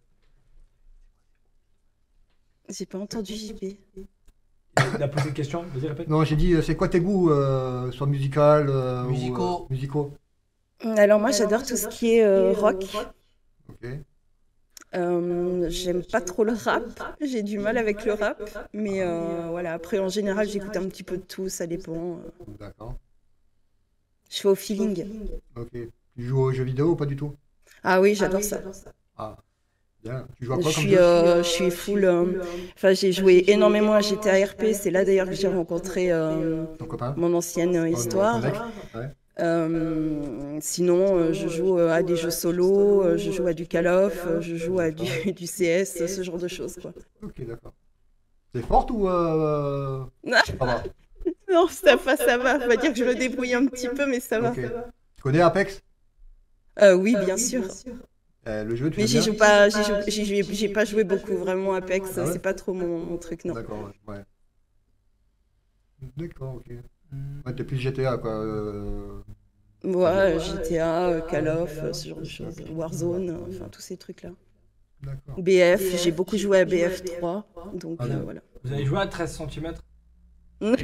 Speaker 8: J'ai pas entendu J P.
Speaker 2: Il a posé une question, vas-y, répète.
Speaker 4: Non, j'ai dit, euh, c'est quoi tes goûts, euh, soit musical euh,
Speaker 5: Musicaux.
Speaker 4: ou, euh, musicaux.
Speaker 8: Alors, moi, j'adore tout ce qui est euh, rock.
Speaker 4: Ok.
Speaker 8: Euh, j'aime pas trop le rap, j'ai du mal avec le rap, mais euh, voilà, après en général j'écoute un petit peu de tout, ça dépend.
Speaker 4: D'accord.
Speaker 8: Je fais au feeling.
Speaker 4: Ok. Tu joues aux jeux vidéo ou pas du tout?
Speaker 8: Ah oui, j'adore ça.
Speaker 4: Ah. Bien. Tu joues à
Speaker 8: Je
Speaker 4: quoi comme
Speaker 8: suis,
Speaker 4: jeu?
Speaker 8: euh, je suis full. euh, Enfin, j'ai joué énormément à G T A R P, c'est là d'ailleurs que j'ai rencontré euh,
Speaker 4: Ton copain?
Speaker 8: mon ancienne euh,
Speaker 4: Oh,
Speaker 8: histoire.
Speaker 4: ton ex? Ouais.
Speaker 8: Euh, sinon, euh, je joue euh, à des jeux solo, euh, je joue à du Call of, euh, je joue à du, du C S, ce genre de choses, quoi.
Speaker 4: Ok, d'accord. T'es forte ou euh... ça va?
Speaker 8: Non, ça va, ça va. On va dire que je me débrouille un petit peu, mais ça va.
Speaker 4: Ok. Tu connais Apex?
Speaker 8: Euh, oui, bien sûr.
Speaker 4: Euh, le jeu, tu
Speaker 8: Mais
Speaker 4: l'aimes
Speaker 8: j'y
Speaker 4: bien?
Speaker 8: joue pas, j'y joue- j'y joué- j'ai pas joué beaucoup vraiment Apex,
Speaker 4: Ah ouais?
Speaker 8: c'est pas trop mon, mon truc, non.
Speaker 4: D'accord, ouais. ouais. D'accord, ok. Ouais, t'es plus G T A, quoi. euh,
Speaker 8: Ouais, G T A, euh, Call of, euh, ce genre de choses, Warzone, euh, enfin tous ces trucs-là.
Speaker 4: D'accord.
Speaker 8: B F, j'ai beaucoup joué à B F trois, donc
Speaker 4: Ah
Speaker 8: euh,
Speaker 4: bien.
Speaker 8: voilà.
Speaker 2: Vous avez joué à treize centimètres
Speaker 8: Non,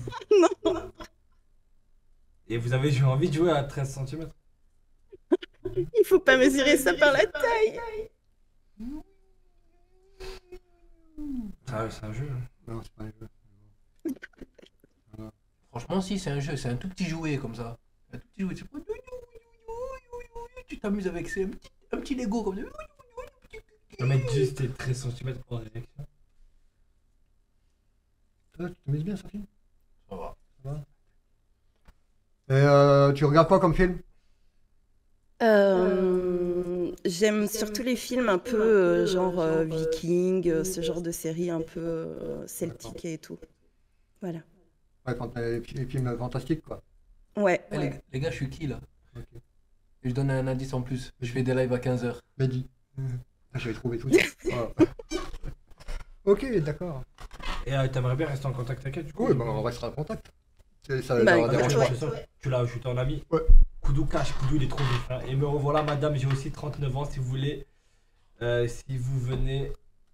Speaker 2: et vous avez eu envie de jouer à treize centimètres.
Speaker 8: il faut pas mesurer ça par la taille.
Speaker 2: Ah ouais, c'est un jeu. hein.
Speaker 4: Non, c'est pas un jeu.
Speaker 5: Franchement, si, c'est un jeu. C'est un tout petit jouet comme ça. Un tout petit jouet. c'est pas- Tu t'amuses avec c'est un petit, un petit Lego comme ça.
Speaker 2: Le mec juste est treize centimètres pour réaction.
Speaker 4: Toi, tu te mets bien, Sophie?
Speaker 5: Ça va.
Speaker 4: Et euh, tu regardes quoi comme film?
Speaker 8: Euh, j'aime surtout les films un peu euh, genre euh, viking, euh, ce genre de série un peu euh, celtique et tout. Voilà.
Speaker 4: Ouais, quand t'as les, les films fantastiques, quoi.
Speaker 8: Ouais.
Speaker 5: Eh, les, les gars, je suis qui là?
Speaker 4: Ok.
Speaker 5: Et je donne un indice en plus. Je fais des lives à quinze heures.
Speaker 4: Mehdi. Ah, j'avais trouvé tout de suite. Voilà. Ok, d'accord.
Speaker 2: Et euh, t'aimerais bien rester en contact avec elle du coup?
Speaker 4: Oui, bah on restera en contact. C'est- Ça
Speaker 8: Bah,
Speaker 4: leur
Speaker 8: écoute,
Speaker 4: dérange
Speaker 8: ouais.
Speaker 4: pas.
Speaker 2: C'est ça. Tu l'as ajouté en ami?
Speaker 4: Ouais.
Speaker 2: Koudou cash, Koudou il est trop vif. Hein. Et me revoilà madame, j'ai aussi trente-neuf ans si vous voulez. Euh, si vous venez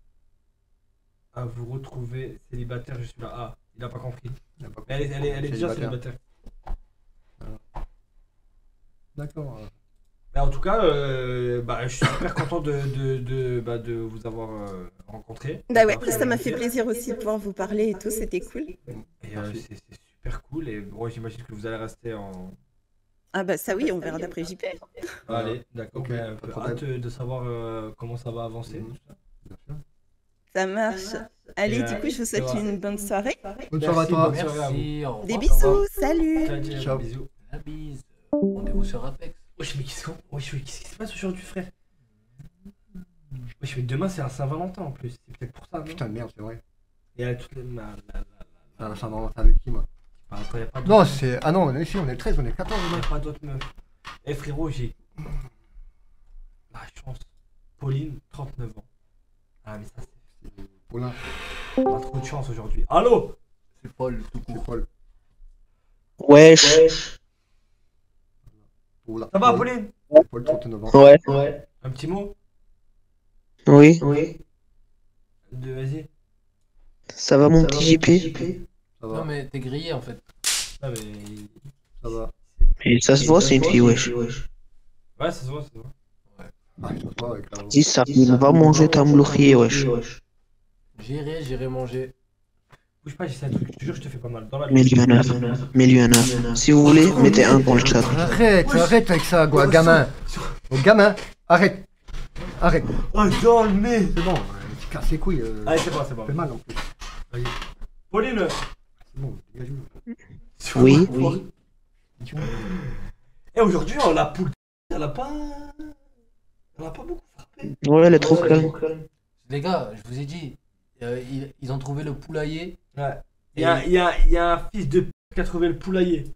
Speaker 2: à vous retrouver célibataire, je suis là. Ah, il a pas compris.
Speaker 4: Il a pas
Speaker 2: Elle est, elle est, elle est déjà
Speaker 4: Célibataire.
Speaker 2: célibataire.
Speaker 4: D'accord.
Speaker 2: Mais en tout cas, euh, bah, je suis super content de, de, de, bah, de vous avoir euh, rencontré.
Speaker 8: Bah ouais,
Speaker 2: Après,
Speaker 8: ça m'a
Speaker 2: euh,
Speaker 8: fait plaisir aussi de pouvoir vous parler et tout, c'était cool.
Speaker 2: Et euh, c'est c'est super cool. Et bon, j'imagine que vous allez rester en.
Speaker 8: Ah bah ça oui, on verra d'après J P.
Speaker 2: Allez, d'accord.
Speaker 4: Ok,
Speaker 2: Mais,
Speaker 4: pas
Speaker 2: euh,
Speaker 4: de problème.
Speaker 2: hâte de savoir euh, comment ça va avancer.
Speaker 4: Mhm.
Speaker 2: tout ça.
Speaker 4: Bien sûr.
Speaker 8: Ça marche. Allez,
Speaker 2: Et,
Speaker 8: du
Speaker 2: euh,
Speaker 8: coup, je vous souhaite
Speaker 2: voilà.
Speaker 8: une bonne soirée.
Speaker 4: Bonne soirée à toi.
Speaker 2: bonne soirée à vous.
Speaker 5: Merci, au revoir.
Speaker 8: Des
Speaker 5: au revoir.
Speaker 8: bisous, salut.
Speaker 2: Ciao,
Speaker 4: Ciao.
Speaker 2: bisous.
Speaker 5: La bise. Rendez-vous sur Apex.
Speaker 2: Wesh, mais qu'est-ce qu'on- wesh, mais qu'est-ce qui se passe aujourd'hui, frère? Wesh, mais demain c'est un Saint-Valentin en plus. C'est peut-être pour ça, non?
Speaker 4: Putain de merde, c'est vrai.
Speaker 2: Et elle a toutes les. La, la, la, la,
Speaker 4: Ah, ça va avec qui, moi?
Speaker 2: Bah, attends, y a pas
Speaker 4: Non,
Speaker 2: d'autres-
Speaker 4: c'est. Ah non, on est ici, on est le treize, on est le quatorze.
Speaker 2: y
Speaker 4: là.
Speaker 2: a pas d'autres meufs. Eh frérot, j'ai. La chance. Pauline, trente-neuf ans. Ah, mais ça c'est.
Speaker 4: Paulin,
Speaker 2: On a trop de chance aujourd'hui. Allô?
Speaker 5: C'est Paul, tout
Speaker 4: c'est
Speaker 5: court.
Speaker 4: Paul.
Speaker 10: Wesh.
Speaker 4: Paulin.
Speaker 2: Ça va,
Speaker 4: Paul.
Speaker 2: Pauline?
Speaker 4: C'est Paul, trente-neuf ans.
Speaker 10: Ouais.
Speaker 2: Un petit mot?
Speaker 10: Oui.
Speaker 2: De vas-y.
Speaker 10: Ça va mon petit J P?
Speaker 4: Ça va,
Speaker 5: Non, mais t'es grillé en fait.
Speaker 2: Ah, mais.
Speaker 4: ça va.
Speaker 10: Et ça se voit, c'est une fille, wesh.
Speaker 2: Ouais, ça se voit, ça se voit.
Speaker 4: Ah, je te vois avec la.
Speaker 10: Dis ça, il va manger ta mouloukhie, wesh.
Speaker 5: J'irai, j'irai manger.
Speaker 2: Bouge pas, j'ai un truc, je te jure, je te fais pas mal. Dans la
Speaker 10: Mets-lui un œuf. Mets-lui un œuf. Si vous voulez, mettez un dans le chat.
Speaker 4: Arrête, arrête avec ça, quoi, gamin. Oh, gamin, arrête. Arrête.
Speaker 2: Oh, dans le nez!
Speaker 4: C'est bon, euh, tu casses les couilles. Euh,
Speaker 2: Allez, c'est bon, c'est
Speaker 4: ça
Speaker 2: bon.
Speaker 4: fait mal en plus.
Speaker 2: Pauline!
Speaker 4: C'est bon, dégage-le.
Speaker 10: Oui.
Speaker 2: Et aujourd'hui, oh, la poule, elle a pas. Elle a pas beaucoup frappé.
Speaker 10: Ouais, elle est trop calme.
Speaker 5: Les gars, je vous ai dit, euh, ils, ils ont trouvé le poulailler.
Speaker 2: Ouais. Il y a, il y a, il y a un fils de p qui a trouvé le poulailler.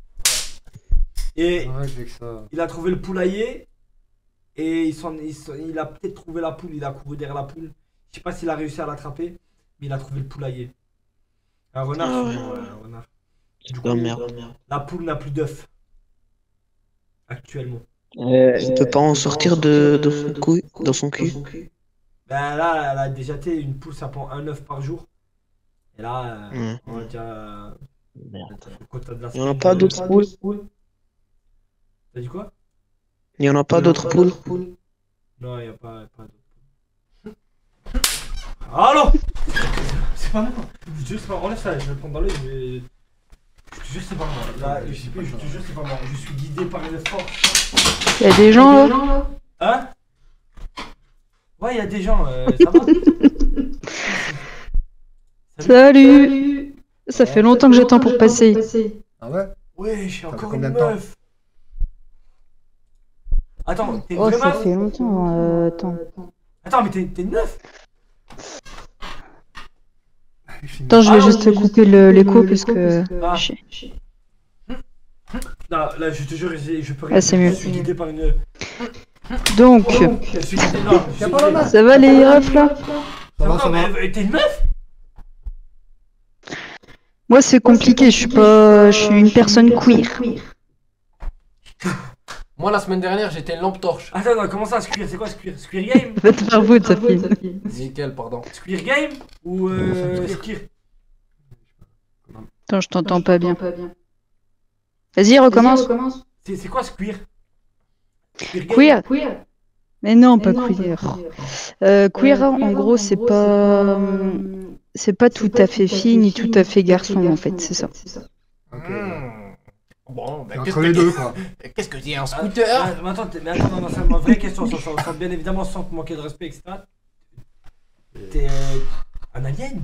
Speaker 2: Et
Speaker 4: Arrête avec ça.
Speaker 2: il a trouvé le poulailler. Et il, s'en- il, s'en- il a peut-être trouvé la poule. Il a couru derrière la poule. Je sais pas s'il a réussi à l'attraper. Mais il a trouvé le poulailler. Un renard,
Speaker 10: Ah ouais.
Speaker 2: sûrement, ouais, un renard. Du
Speaker 10: Oh
Speaker 2: coup,
Speaker 10: merde.
Speaker 2: la poule n'a plus d'œufs. Actuellement.
Speaker 10: Il peut pas en sortir de, de son cou, dans son cul.
Speaker 2: Ben là, elle a déjà été une poule, ça prend un œuf par jour. Et là, euh,
Speaker 10: Ouais.
Speaker 2: on va dire. euh,
Speaker 10: Merde.
Speaker 2: le quota de la
Speaker 10: Il y en a
Speaker 2: semaine,
Speaker 10: pas
Speaker 2: euh,
Speaker 10: d'autres poules?
Speaker 2: T'as dit quoi?
Speaker 10: Il y en a pas d'autres poules?
Speaker 2: Non, il a pas, pas d'autres poules. Allô? C'est pas moi. Je te jure, c'est pas moi. Enlève ça, je vais le prendre dans l'œil. Mais... Je te jure, c'est pas moi. Là, je sais plus, je te jure, c'est pas moi. Je suis guidé par une force.
Speaker 11: Y'a des gens là?
Speaker 2: Hein? Ouais, il y a des gens, euh, ça va?
Speaker 11: Salut! Ça fait longtemps que j'attends pour passer.
Speaker 4: Ah ouais?
Speaker 2: Ouais, j'ai
Speaker 4: Ça fait
Speaker 2: encore
Speaker 4: combien
Speaker 2: une
Speaker 4: de temps?
Speaker 2: meuf. Attends, t'es une
Speaker 11: Oh,
Speaker 2: vraie
Speaker 11: ça
Speaker 2: meuf?
Speaker 11: fait longtemps. euh, attends.
Speaker 2: Attends, mais t'es t'es une meuf?
Speaker 11: Attends, je vais
Speaker 2: Ah,
Speaker 11: juste
Speaker 2: non,
Speaker 11: couper le- l'écho parce que.
Speaker 2: Ah.
Speaker 11: Chier.
Speaker 2: Non, là, je te jure, j'ai- je peux rien
Speaker 11: Ah, c'est
Speaker 2: dire,
Speaker 11: mieux.
Speaker 2: Je suis guidé par une.
Speaker 11: Donc,
Speaker 2: Je suis guidé, non, je suis guidé.
Speaker 11: ça va les refs là?
Speaker 4: Ça va, ça
Speaker 2: Non,
Speaker 4: va.
Speaker 2: mais t'es une meuf?
Speaker 11: Moi c'est compliqué, je suis pas. Je suis une personne queer.
Speaker 5: Moi, la semaine dernière, j'étais une lampe torche.
Speaker 2: Attends, non, comment ça, Squeer? C'est quoi Squeer? Squeer Game?
Speaker 11: Va te faire foutre, sa fille.
Speaker 5: Nickel, pardon.
Speaker 2: Squeer Game? Ou euh, Squeer?
Speaker 11: Attends, je t'entends pas bien. Vas-y, recommence.
Speaker 2: C'est c'est quoi Squeer? Squeer Game?
Speaker 11: Queer? Mais non, pas queer. Euh, queer, en gros, c'est pas. C'est pas tout à fait fille ni tout à fait garçon, en fait, c'est ça.
Speaker 4: Ok.
Speaker 5: Hmm. Bon,
Speaker 4: C'est
Speaker 5: ben
Speaker 4: entre les deux, quoi.
Speaker 5: qu'est-ce que c'est un
Speaker 2: Ah,
Speaker 5: scooter?
Speaker 2: mais attends, t'es- mais attends, non, non, c'est une vraie question, sans, sans- sans- bien évidemment sans te manquer de respect, et cetera. T'es euh, un alien?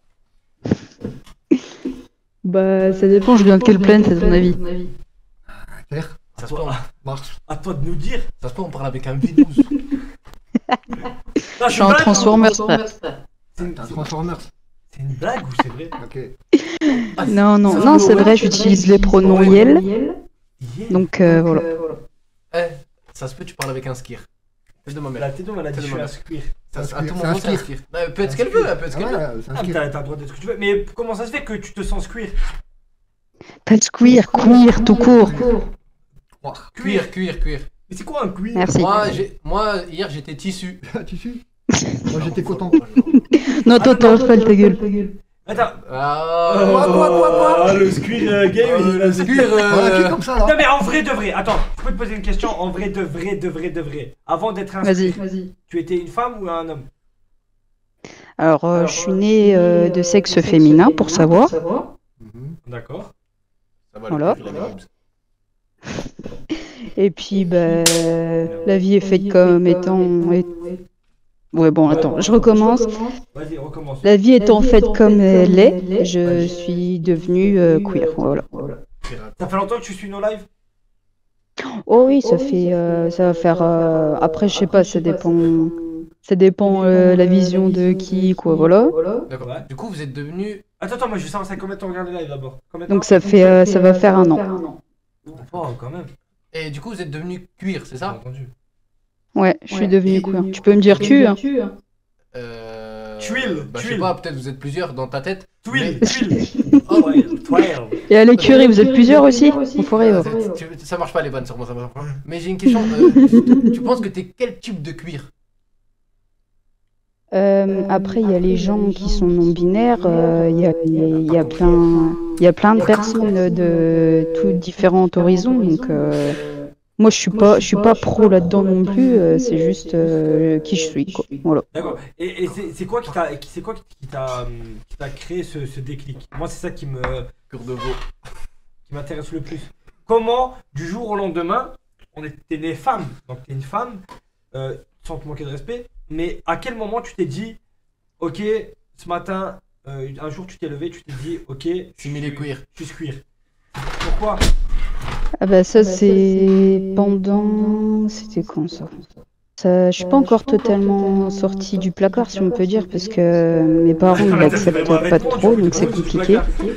Speaker 11: Bah, ça dépend, je viens de quelle planète, à ton avis?
Speaker 4: Terre,
Speaker 5: Ça se peut, on-
Speaker 4: Mars.
Speaker 2: À toi de nous dire.
Speaker 5: ça se peut, on parle avec un V douze.
Speaker 2: Non,
Speaker 11: Je suis en Transformers, frère.
Speaker 2: C'est une,
Speaker 4: T'es un Transformers.
Speaker 2: c'est une blague ou c'est vrai?
Speaker 4: Ok.
Speaker 11: Non, non, non, c'est vrai, j'utilise les pronoms Yel.
Speaker 2: Yeah.
Speaker 11: Donc, euh, voilà.
Speaker 5: Eh, ça se peut, tu parles avec un skir. Tête de ma mère.
Speaker 2: La tête de elle a dit
Speaker 5: Tête
Speaker 2: je
Speaker 5: de ma
Speaker 2: suis un
Speaker 5: mère.
Speaker 2: squire.
Speaker 5: Ça,
Speaker 4: C'est
Speaker 5: à
Speaker 4: un
Speaker 5: tout
Speaker 4: squire,
Speaker 5: moment,
Speaker 4: c'est
Speaker 5: c'est
Speaker 4: un
Speaker 5: un
Speaker 4: squire.
Speaker 5: squire. Non, Elle peut être ce qu'elle veut, elle peut être ce qu'elle veut.
Speaker 4: Voilà, c'est un
Speaker 2: Ah, mais
Speaker 4: squire.
Speaker 2: t'as t'as le droit d'être ce que tu veux. Mais comment ça se fait que tu te sens squire?
Speaker 11: Pas de squire, queer, tout court.
Speaker 5: Cuir, cuir, cuir.
Speaker 2: Mais c'est quoi un queer?
Speaker 11: Merci.
Speaker 5: Moi, j'ai- moi, hier, j'étais tissu.
Speaker 4: Tissu. Moi j'étais coton.
Speaker 11: Non, toi, t'arrêtes pas ta gueule.
Speaker 2: Attends.
Speaker 5: Ah,
Speaker 4: Quoi, quoi, quoi, quoi
Speaker 2: Ah, le squire euh, gay,
Speaker 5: Euh,
Speaker 2: il
Speaker 5: le squire, euh,
Speaker 4: Voilà, qui comme ça
Speaker 2: Non
Speaker 4: là?
Speaker 2: mais en vrai de vrai, attends, je peux te poser une question en vrai de vrai de vrai de vrai. Avant d'être un
Speaker 11: Vas-y.
Speaker 2: squire, tu étais une femme ou un homme?
Speaker 11: Alors, euh, je suis née euh, de sexe féminin, pour savoir.
Speaker 2: D'accord.
Speaker 5: Ça va,
Speaker 11: Voilà.
Speaker 5: le cuir, il a les boobs.
Speaker 11: Et puis, bah, la vie est faite comme étant... est- Ouais, bon, attends, je recommence.
Speaker 2: Vas-y, recommence.
Speaker 11: La vie étant faite comme elle est, je suis devenue euh, queer, voilà.
Speaker 2: Ça fait longtemps que tu suis nos lives?
Speaker 11: Oh oui, ça fait, euh, ça va faire. euh, Après, je sais pas, ça dépend, ça dépend euh, la vision de qui, quoi, voilà.
Speaker 5: D'accord.
Speaker 2: Ouais.
Speaker 5: Du coup, vous êtes devenu.
Speaker 2: Attends, attends, moi je veux savoir ça fait combien de temps regarde les lives d'abord? Combien de
Speaker 11: Donc
Speaker 2: temps?
Speaker 11: ça fait, euh, ça va faire un an.
Speaker 2: Oh, quand même.
Speaker 5: Et du coup, vous êtes devenu cuir, c'est
Speaker 2: J'ai
Speaker 5: ça?
Speaker 2: entendu.
Speaker 11: Ouais, je suis devenue queer. Tu peux me dire tu, hein.
Speaker 5: Euh.
Speaker 2: Tuile,
Speaker 5: Bah, je sais
Speaker 2: tuile.
Speaker 5: pas, peut-être vous êtes plusieurs dans ta tête.
Speaker 2: Tuile,
Speaker 5: mais-
Speaker 2: tuile. Oh, ouais, twelve.
Speaker 11: Et à l'écurie, vous êtes plusieurs aussi? Enfoiré,
Speaker 5: Ah,
Speaker 11: va.
Speaker 5: c'est- tu- Ça marche pas les vannes sur moi, ça marche pas. Mais j'ai une question. euh, tu penses que t'es quel type de cuir?
Speaker 11: Euh, après, il y a les gens qui sont non-binaires. euh, Il y a, il y a- il y a plein, il y a plein de personnes de tous différents horizons. Donc, euh, moi, je suis pas, je suis pas pro là-dedans non plus. euh, C'est juste euh, qui je suis, quoi. Voilà.
Speaker 2: D'accord. Et, et c'est c'est quoi qui t'a qui- c'est quoi qui qui t'a hum, qui t'a créé ce, ce déclic? Moi, c'est ça qui me
Speaker 5: Cure de veau.
Speaker 2: qui m'intéresse le plus. Comment, du jour au lendemain, on était né femme, donc t'es une femme, euh, sans te manquer de respect, mais à quel moment tu t'es dit, ok, ce matin, euh, un jour tu t'es levé, tu t'es dit, ok, je
Speaker 5: Simili
Speaker 2: suis
Speaker 5: queer.
Speaker 2: Je suis queer. Pourquoi?
Speaker 11: Ah bah ça, c'est pendant... C'était quand ça? Ça, je suis pas encore totalement sortie du placard, si on peut dire, parce que mes parents ils l'acceptent pas trop, donc c'est compliqué.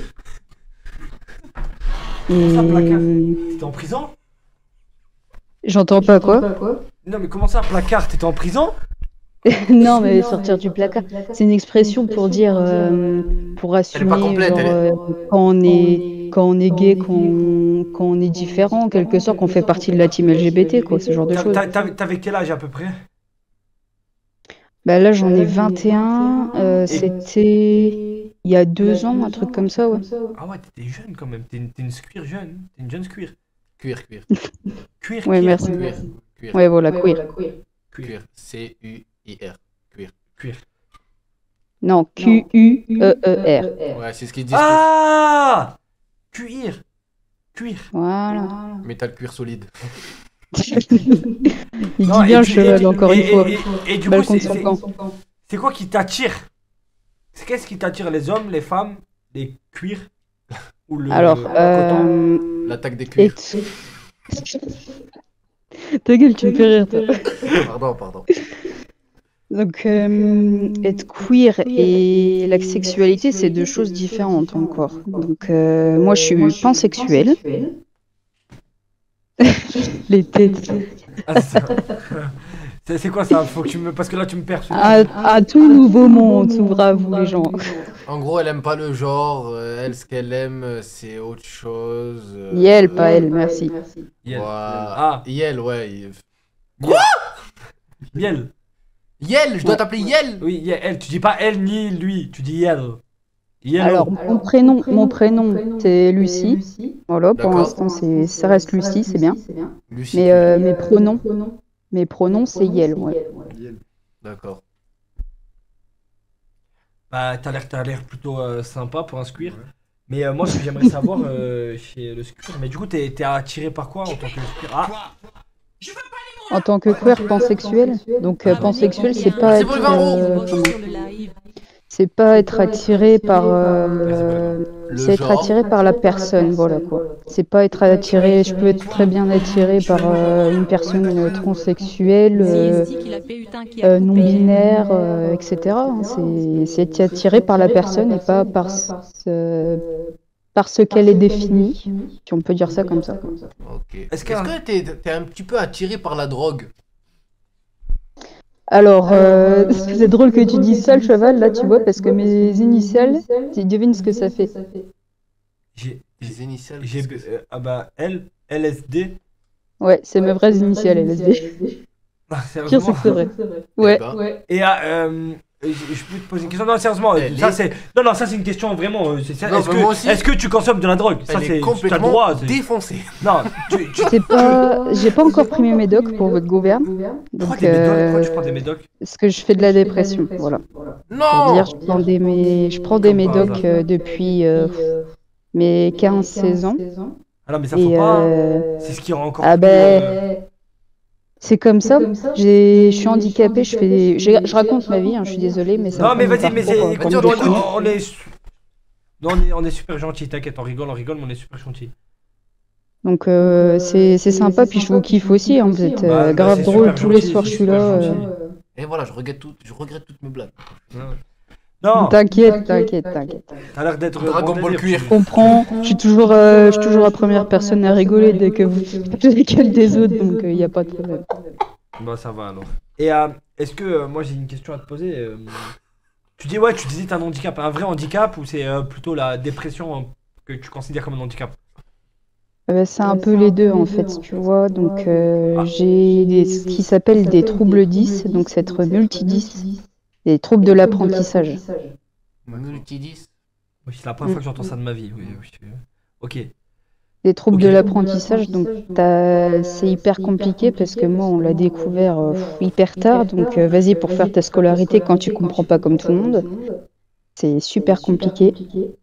Speaker 11: Et...
Speaker 2: T'étais en prison?
Speaker 11: J'entends pas quoi?
Speaker 2: Non mais comment ça, placard? T'étais en prison?
Speaker 11: Non, mais sortir du placard, c'est une expression pour dire, euh, pour assumer,
Speaker 5: complète,
Speaker 11: genre,
Speaker 5: elle est-
Speaker 11: euh, quand on est, quand on est gay, quand on, quand on est différent, en quelque sorte, qu'on fait partie de la team L G B T, quoi, ce genre de
Speaker 2: T'as-
Speaker 11: choses.
Speaker 2: t'as- T'avais t'avais quel âge à peu près?
Speaker 11: Bah là, j'en ai vingt et un, euh, c'était il y a deux ans, un truc comme ça, ouais.
Speaker 2: Ah ouais, t'étais jeune quand même, t'es une, t'es une squire jeune, t'es une jeune squire.
Speaker 5: Cuir, cuir.
Speaker 2: Cuir,
Speaker 11: Ouais,
Speaker 2: cuir,
Speaker 11: merci.
Speaker 5: Cuir. Cuir.
Speaker 11: Ouais, voilà, queer.
Speaker 5: Cuir. C U I R. Cuir.
Speaker 2: Cuir.
Speaker 11: Non, Q U E E R.
Speaker 5: Ouais, c'est ce qu'ils disent.
Speaker 2: Ah! Cuir. Cuir.
Speaker 11: Voilà.
Speaker 5: tous. Métal cuir solide.
Speaker 11: Il
Speaker 2: Non,
Speaker 11: dit bien
Speaker 2: et
Speaker 11: le
Speaker 2: du-
Speaker 11: cheval,
Speaker 2: et-
Speaker 11: encore
Speaker 2: et-
Speaker 11: une fois.
Speaker 2: Et, et- et du coup,
Speaker 11: Balcon
Speaker 2: c'est
Speaker 11: de son
Speaker 2: c'est-
Speaker 11: camp.
Speaker 2: c'est quoi qui t'attire? C'est qu'est-ce qui t'attire, les hommes, les femmes, les cuirs ou le
Speaker 11: Alors,
Speaker 2: le coton?
Speaker 11: euh...
Speaker 5: L'attaque des cuirs.
Speaker 11: et- Ta gueule, tu me fais rire, toi.
Speaker 5: Pardon, pardon.
Speaker 11: Donc, euh, être queer et la sexualité, c'est deux choses différentes encore. Donc, euh, moi, je suis pansexuelle. Les têtes.
Speaker 2: Ah, c'est ça. C'est c'est quoi ça? Faut que tu me... Parce que là, tu me perds.
Speaker 11: À, à tout nouveau monde s'ouvre à vous, les gens.
Speaker 5: En gros, elle aime pas le genre. euh, Elle, ce qu'elle aime, euh, c'est autre chose. euh,
Speaker 11: Yel, pas elle, merci.
Speaker 2: Yel.
Speaker 5: Voilà.
Speaker 2: Ah.
Speaker 5: Yel, ouais. il-
Speaker 2: Quoi? Yel.
Speaker 5: Yel, je dois t'appeler Yel.
Speaker 2: Oui, Yel. Elle, tu dis pas elle ni lui, tu dis Yel. Yellow.
Speaker 11: Alors, mon prénom, mon prénom, c'est Lucie. Voilà, pour
Speaker 5: D'accord.
Speaker 11: l'instant, c'est, ça reste Lucie, c'est bien.
Speaker 5: Lucie.
Speaker 11: Mais euh, mes pronoms, mes pronoms, c'est Yel, ouais.
Speaker 5: D'accord.
Speaker 2: Bah, t'as l'air, t'as l'air plutôt euh, sympa pour un squire. Mais euh, moi, ce que j'aimerais savoir euh, chez le squire, mais du coup, t'es, t'es attiré par quoi en tant que squire? Ah,
Speaker 11: En tant que queer pansexuel, donc euh, pansexuel, c'est pas
Speaker 5: C'est
Speaker 11: être,
Speaker 5: pour le vin rouge.
Speaker 11: euh, comment- c'est pas être attiré par, euh,
Speaker 5: Le
Speaker 11: c'est être
Speaker 5: genre.
Speaker 11: attiré par la personne, voilà quoi. C'est pas être attiré, je peux être très bien attiré par euh, une personne euh, transsexuelle, euh, euh, non binaire, euh, et cetera hein. C'est, c'est être attiré par la personne et pas par ce, par ce qu'elle est définie, si on peut dire ça comme ça.
Speaker 5: Ok.
Speaker 2: Est-ce
Speaker 5: Est-ce
Speaker 2: qu'un-
Speaker 5: que t'es t'es un petit peu attiré par la drogue?
Speaker 11: Alors, euh, c'est drôle que tu dises ça, le cheval, là, tu vois, parce que mes initiales, tu devines ce que ça fait.
Speaker 2: J'ai.
Speaker 5: Les initiales.
Speaker 2: J'ai. euh, ah bah, L, L S D.
Speaker 11: Ouais, c'est mes vraies initiales, L S D.
Speaker 2: Ah,
Speaker 11: Pire, c'est
Speaker 2: sérieusement
Speaker 11: que c'est vrai. Ouais.
Speaker 5: ben.
Speaker 11: ouais.
Speaker 2: Et ah, euh, je je peux te poser une question. Non, sérieusement,
Speaker 5: Elle
Speaker 2: ça
Speaker 5: est-
Speaker 2: c'est. Non, non, ça c'est une question vraiment. euh, c'est- c'est-
Speaker 5: Non,
Speaker 2: Est-ce
Speaker 5: mais moi
Speaker 2: que,
Speaker 5: aussi.
Speaker 2: est-ce que tu consommes de la drogue? Ça
Speaker 5: Elle
Speaker 2: c'est.
Speaker 5: est
Speaker 2: Tu as le
Speaker 5: complètement
Speaker 2: droit. c'est-
Speaker 5: défoncée.
Speaker 2: Non, tu. tu...
Speaker 11: C'est pas... J'ai pas encore pris mes médocs pour votre gouverne.
Speaker 2: Pourquoi
Speaker 11: Donc,
Speaker 2: des médocs? Pourquoi
Speaker 11: euh,
Speaker 2: tu prends des médocs?
Speaker 11: parce que je fais de la dépression, voilà. Pour
Speaker 5: Non.
Speaker 11: dire, je prends des, mé- je prends des
Speaker 2: Comme par
Speaker 11: médocs
Speaker 2: hasard.
Speaker 11: euh, depuis euh, mes quinze seize ans.
Speaker 2: Ah non, mais ça faut
Speaker 11: Et,
Speaker 2: pas.
Speaker 11: euh,
Speaker 2: C'est ce qui rend encore
Speaker 11: Ah
Speaker 2: plus,
Speaker 11: ben,
Speaker 2: euh,
Speaker 11: c'est comme ça. J'ai, je suis handicapée, je fais des... je, je raconte ma vie, hein, je suis désolée, mais c'est un
Speaker 2: Non,
Speaker 11: peu
Speaker 2: mais
Speaker 11: mon
Speaker 2: vas-y, mais
Speaker 11: parcours,
Speaker 2: c'est.
Speaker 11: euh,
Speaker 2: écoute,
Speaker 11: comme
Speaker 2: on,
Speaker 11: tout le monde.
Speaker 2: on- on est. su- Non, on est, on est super gentil, t'inquiète, on rigole, on rigole, mais on est super gentil.
Speaker 11: Donc euh, c'est c'est sympa, puis je vous kiffe aussi, hein, vous êtes euh,
Speaker 2: Bah, bah,
Speaker 11: grave
Speaker 2: c'est
Speaker 11: drôle,
Speaker 2: super
Speaker 11: tous les
Speaker 2: gentil,
Speaker 11: soirs
Speaker 2: c'est
Speaker 11: je suis
Speaker 2: super
Speaker 11: là.
Speaker 2: gentil.
Speaker 11: euh.
Speaker 5: Et voilà, je regrette, tout, je regrette toutes mes blagues.
Speaker 2: Non,
Speaker 11: T'inquiète, t'inquiète, t'inquiète.
Speaker 2: t'as l'air d'être.
Speaker 5: Dragon
Speaker 2: bon
Speaker 5: Ball
Speaker 2: délire,
Speaker 5: cuir.
Speaker 11: Je comprends, je suis toujours, euh, je suis toujours la première personne à rigoler dès que vous faites les gueules des autres, donc il n'y a pas de problème.
Speaker 2: Bah ça va alors. Et euh, est-ce que euh, moi j'ai une question à te poser euh, Tu dis ouais, tu disais t'as un handicap, un vrai handicap ou c'est euh, plutôt la dépression hein, que tu considères comme un handicap?
Speaker 11: Euh, bah, c'est un peu les deux en fait, tu vois. Donc euh, j'ai des, ce qui s'appelle des troubles dix, donc c'est être multidix, des troubles de l'apprentissage.
Speaker 5: Multidis.
Speaker 2: Oui, c'est la première fois que j'entends ça de ma vie. Oui, oui, oui. Ok.
Speaker 11: Des troubles
Speaker 2: Ok.
Speaker 11: de l'apprentissage, donc t'as- c'est hyper compliqué parce que moi on l'a découvert euh, hyper tard, donc euh, vas-y pour faire ta scolarité quand tu comprends pas comme tout le monde, c'est super compliqué.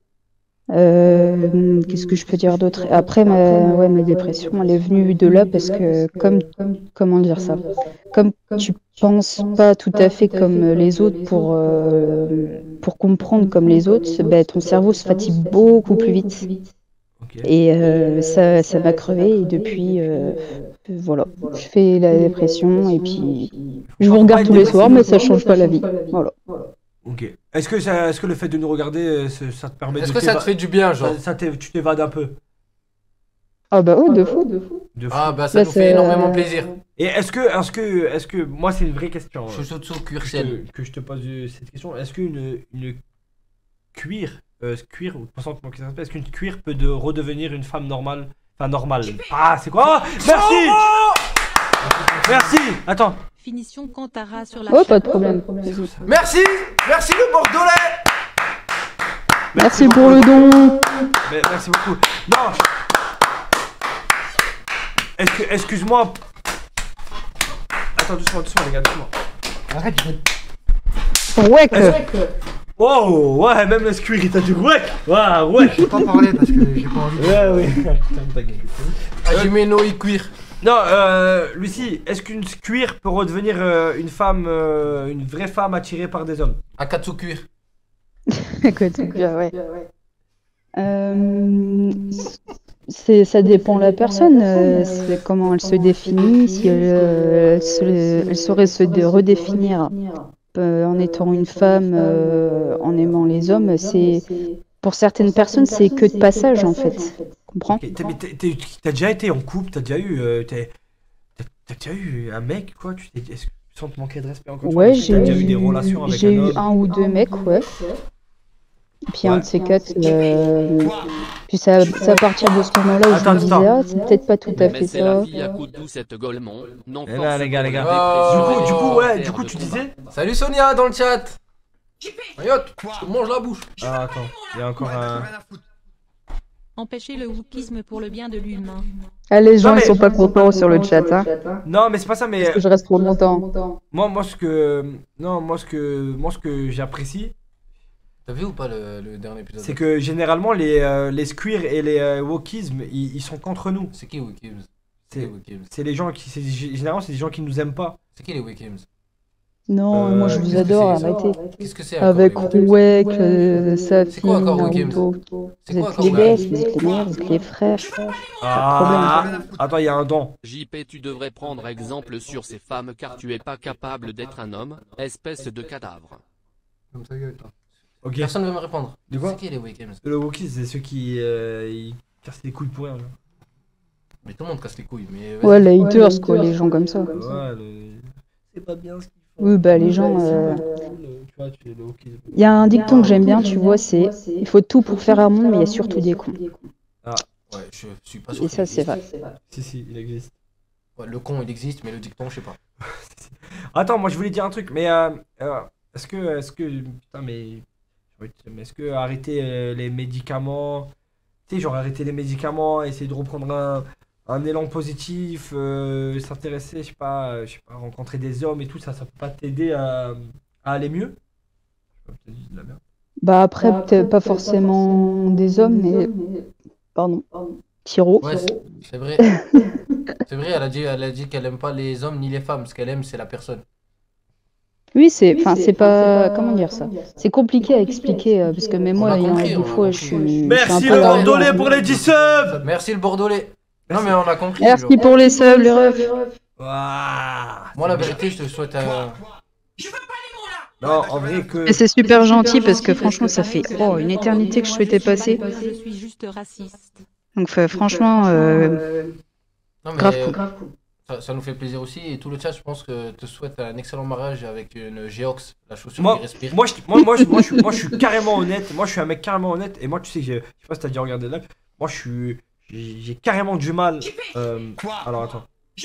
Speaker 11: Euh, qu'est-ce que je peux dire d'autre? Après ma, ouais, ma dépression elle est venue de là parce que comme, comment dire ça? Comme tu penses pas tout à fait comme les autres pour, euh, pour comprendre comme les autres, ben, ton cerveau se fatigue beaucoup plus vite. Et euh, ça, ça m'a crevé et depuis, euh, voilà, je fais la dépression et puis je vous regarde tous les soirs, mais ça change pas la vie. Voilà.
Speaker 2: Ok. Est-ce que, ça, est-ce que le fait de nous regarder, euh, ça ça te permet de.
Speaker 5: Est-ce que ça te
Speaker 2: t'éva-
Speaker 5: fait du bien, genre?
Speaker 2: ça, ça t'é- Tu t'évades un peu.
Speaker 11: Ah bah ouais, de fou.
Speaker 2: De fou.
Speaker 5: Ah bah ça
Speaker 11: Bah,
Speaker 5: nous
Speaker 11: c'est,
Speaker 5: fait énormément
Speaker 11: euh,
Speaker 5: plaisir.
Speaker 2: Et est-ce que, est-ce que, est-ce que, moi c'est une vraie question. euh,
Speaker 5: Chouchou
Speaker 2: que,
Speaker 5: cuir
Speaker 2: je
Speaker 5: ciel.
Speaker 2: te, que je te pose euh, cette question. Est-ce qu'une une cuir, euh, cuir ou comment ça s'appelle, est-ce qu'une cuir peut de redevenir une femme normale, enfin normale? Ah c'est quoi? Oh, merci. Merci. Attends.
Speaker 6: Finition Cantara sur la
Speaker 11: Oh, pas
Speaker 6: chatte.
Speaker 11: de problème.
Speaker 5: Merci, merci le Bordelais.
Speaker 11: Merci pour le don.
Speaker 2: Mais merci beaucoup. Non. Est-ce que, excuse-moi. Attends doucement, doucement les gars, doucement.
Speaker 4: Arrête, je
Speaker 11: Ouais,
Speaker 2: Est-ce- Oh ouais, même le cuir il t'a dit ouais, ouais, ouais.
Speaker 4: vais pas parler parce que j'ai pas envie.
Speaker 2: Ouais, oui. Putain, ta gueule.
Speaker 5: Ajimeno et cuir.
Speaker 2: Non, euh, Lucie, est-ce qu'une cuir peut redevenir euh, une femme, euh, une vraie femme attirée par des hommes?
Speaker 5: Un katsu cuir.
Speaker 11: Écoute, ouais. Euh, c'est, ça dépend de la personne, euh, c'est comment elle se définit, si elle, euh, elle se- elle saurait se dé- redéfinir euh, en étant une femme, euh, en aimant les hommes, c'est pour certaines personnes c'est que de passage en fait, comprends?
Speaker 2: Ok, t'as, mais t'es- t'es- t'as déjà été en couple, t'as déjà eu, euh, t'es- t'as, t'as déjà eu un mec quoi? Tu t'es, est-ce que sans te manquer de respect encore? une fois,
Speaker 11: Ouais,
Speaker 2: est-ce que t'as
Speaker 11: j'ai
Speaker 2: déjà eu des
Speaker 11: eu,
Speaker 2: relations avec
Speaker 11: j'ai
Speaker 2: un
Speaker 11: eu
Speaker 2: homme?
Speaker 11: un ou deux mecs, ouais. Et puis un
Speaker 2: Ouais.
Speaker 11: de ces quatre, euh, puis ça- c'est à partir de ce moment-là où je
Speaker 2: Attends,
Speaker 11: me disais,
Speaker 2: attends.
Speaker 11: ah, c'est peut-être pas tout à
Speaker 3: Mais
Speaker 11: fait
Speaker 3: c'est la
Speaker 11: ça.
Speaker 3: vie à coup de cette Golemont. Non,
Speaker 2: Eh ben, les gars, les gars.
Speaker 5: Oh.
Speaker 2: Du coup, du coup, ouais, du coup, tu disais?
Speaker 5: Salut Sonia dans le chat. Ayotte, je te mange la bouche.
Speaker 2: Ah, attends, il y a encore un.
Speaker 6: Empêcher le wokisme pour le bien de l'humain.
Speaker 11: Ah, les gens
Speaker 2: Non,
Speaker 11: ils
Speaker 2: mais-
Speaker 11: sont pas contents sur le chat, hein.
Speaker 2: Non, mais c'est pas ça, mais
Speaker 11: Parce que je reste trop longtemps.
Speaker 2: moi, moi, ce que, non, moi, ce que, moi, ce que j'apprécie,
Speaker 5: T'as vu ou pas le, le dernier épisode?
Speaker 2: c'est que généralement les, euh, les squeers et les euh, wokismes, ils, ils sont contre nous.
Speaker 5: C'est qui Wikims?
Speaker 2: C'est-
Speaker 5: C'est qui Wikims?
Speaker 2: C'est les gens qui, c'est, généralement, c'est des gens qui nous aiment pas.
Speaker 5: C'est qui les Wikims?
Speaker 11: Non,
Speaker 2: Euh,
Speaker 11: moi je vous
Speaker 5: qu'est-ce que
Speaker 11: adore,
Speaker 5: c'est,
Speaker 11: arrêtez.
Speaker 5: Qu'est-ce que c'est encore,
Speaker 11: Avec
Speaker 5: les Wikims?
Speaker 11: Rouek, euh, Safi,
Speaker 5: C'est quoi encore, Wikims?
Speaker 11: Naruto.
Speaker 5: C'est
Speaker 11: Vous
Speaker 5: quoi
Speaker 11: êtes
Speaker 5: encore,
Speaker 11: les
Speaker 5: Wikims?
Speaker 11: best, vous êtes les meilleurs, vous êtes les frères.
Speaker 2: Ah, attends, il y a un don.
Speaker 3: J P, tu devrais prendre exemple sur ces femmes car tu es pas capable d'être un homme, espèce de cadavre.
Speaker 4: Comme ça, gueule, toi.
Speaker 2: Ok.
Speaker 5: Personne ne veut me répondre.
Speaker 2: De quoi?
Speaker 5: C'est qui les Wikims?
Speaker 2: Le wokisme, c'est ceux qui, euh, ils cassent les couilles pour rien. là.
Speaker 5: Mais tout le monde casse les couilles. Mais vas-y.
Speaker 11: Ouais, les haters, quoi, les gens comme ça.
Speaker 2: Ouais, le- c'est pas bien ce qu'ils font.
Speaker 11: Oui, bah les gens. euh,
Speaker 2: Tu vois, tu es le wokisme.
Speaker 11: Il y a un dicton que j'aime bien, tu vois, c'est il faut tout pour faire un monde, mais il y a surtout des cons.
Speaker 2: Ah,
Speaker 5: Ouais, je suis pas sûr.
Speaker 11: Et ça,
Speaker 5: qu'il
Speaker 11: c'est
Speaker 5: existe.
Speaker 11: vrai.
Speaker 2: si, si, il existe.
Speaker 5: Ouais, le con, il existe, mais le dicton, je sais pas.
Speaker 2: Attends, moi je voulais dire un truc, mais euh, euh, est-ce que, est-ce que, putain, mais, mais est-ce que arrêter euh, les médicaments, tu sais, genre arrêter les médicaments, essayer de reprendre un, un élan positif, euh, s'intéresser, je sais pas, euh, je sais pas, rencontrer des hommes et tout ça, ça peut pas t'aider à, à aller mieux? Je sais pas, peut-être dit de la merde.
Speaker 11: Bah après, peut-être pas forcément des hommes, mais. Pardon. Tiro.
Speaker 5: Ouais, c'est- c'est vrai. C'est vrai, elle a dit, elle a dit qu'elle aime pas les hommes ni les femmes. Ce qu'elle aime, c'est la personne.
Speaker 11: Oui, c'est, enfin, c'est pas, comment dire ça? C'est compliqué à expliquer, euh, parce que même
Speaker 5: On
Speaker 11: moi,
Speaker 5: a
Speaker 11: il y a
Speaker 5: compris,
Speaker 11: des
Speaker 5: on a
Speaker 11: fois, je
Speaker 5: compris.
Speaker 11: suis. je suis un
Speaker 2: Merci
Speaker 11: peu
Speaker 2: le
Speaker 11: larguée.
Speaker 2: Bordelais pour les dix subs!
Speaker 5: Merci le Bordelais. Non, mais on a compris.
Speaker 11: Merci
Speaker 5: genre.
Speaker 11: pour les subs, les refs.
Speaker 2: Waouh.
Speaker 5: Moi, la vérité, je te souhaite un.
Speaker 2: Non, en vrai que...
Speaker 11: Et c'est super gentil parce que franchement, ça fait oh, une éternité que je souhaitais passer.
Speaker 6: Je suis juste raciste.
Speaker 11: Donc euh, franchement, euh,
Speaker 5: Non, mais
Speaker 11: grave
Speaker 5: euh,
Speaker 11: cool.
Speaker 5: ça, ça nous fait plaisir aussi. Et tout le chat, je pense que te souhaite un excellent mariage avec une Geox, la chaussure
Speaker 2: Moi,
Speaker 5: qui respire.
Speaker 2: moi, je, moi, moi, je, moi, je, suis- moi, je suis carrément honnête. Moi, je suis un mec carrément honnête. Et moi, tu sais, que j'ai- je sais pas si t'as déjà regardé là. Moi, je suis. J'ai j'ai carrément du mal. Euh, alors, attends.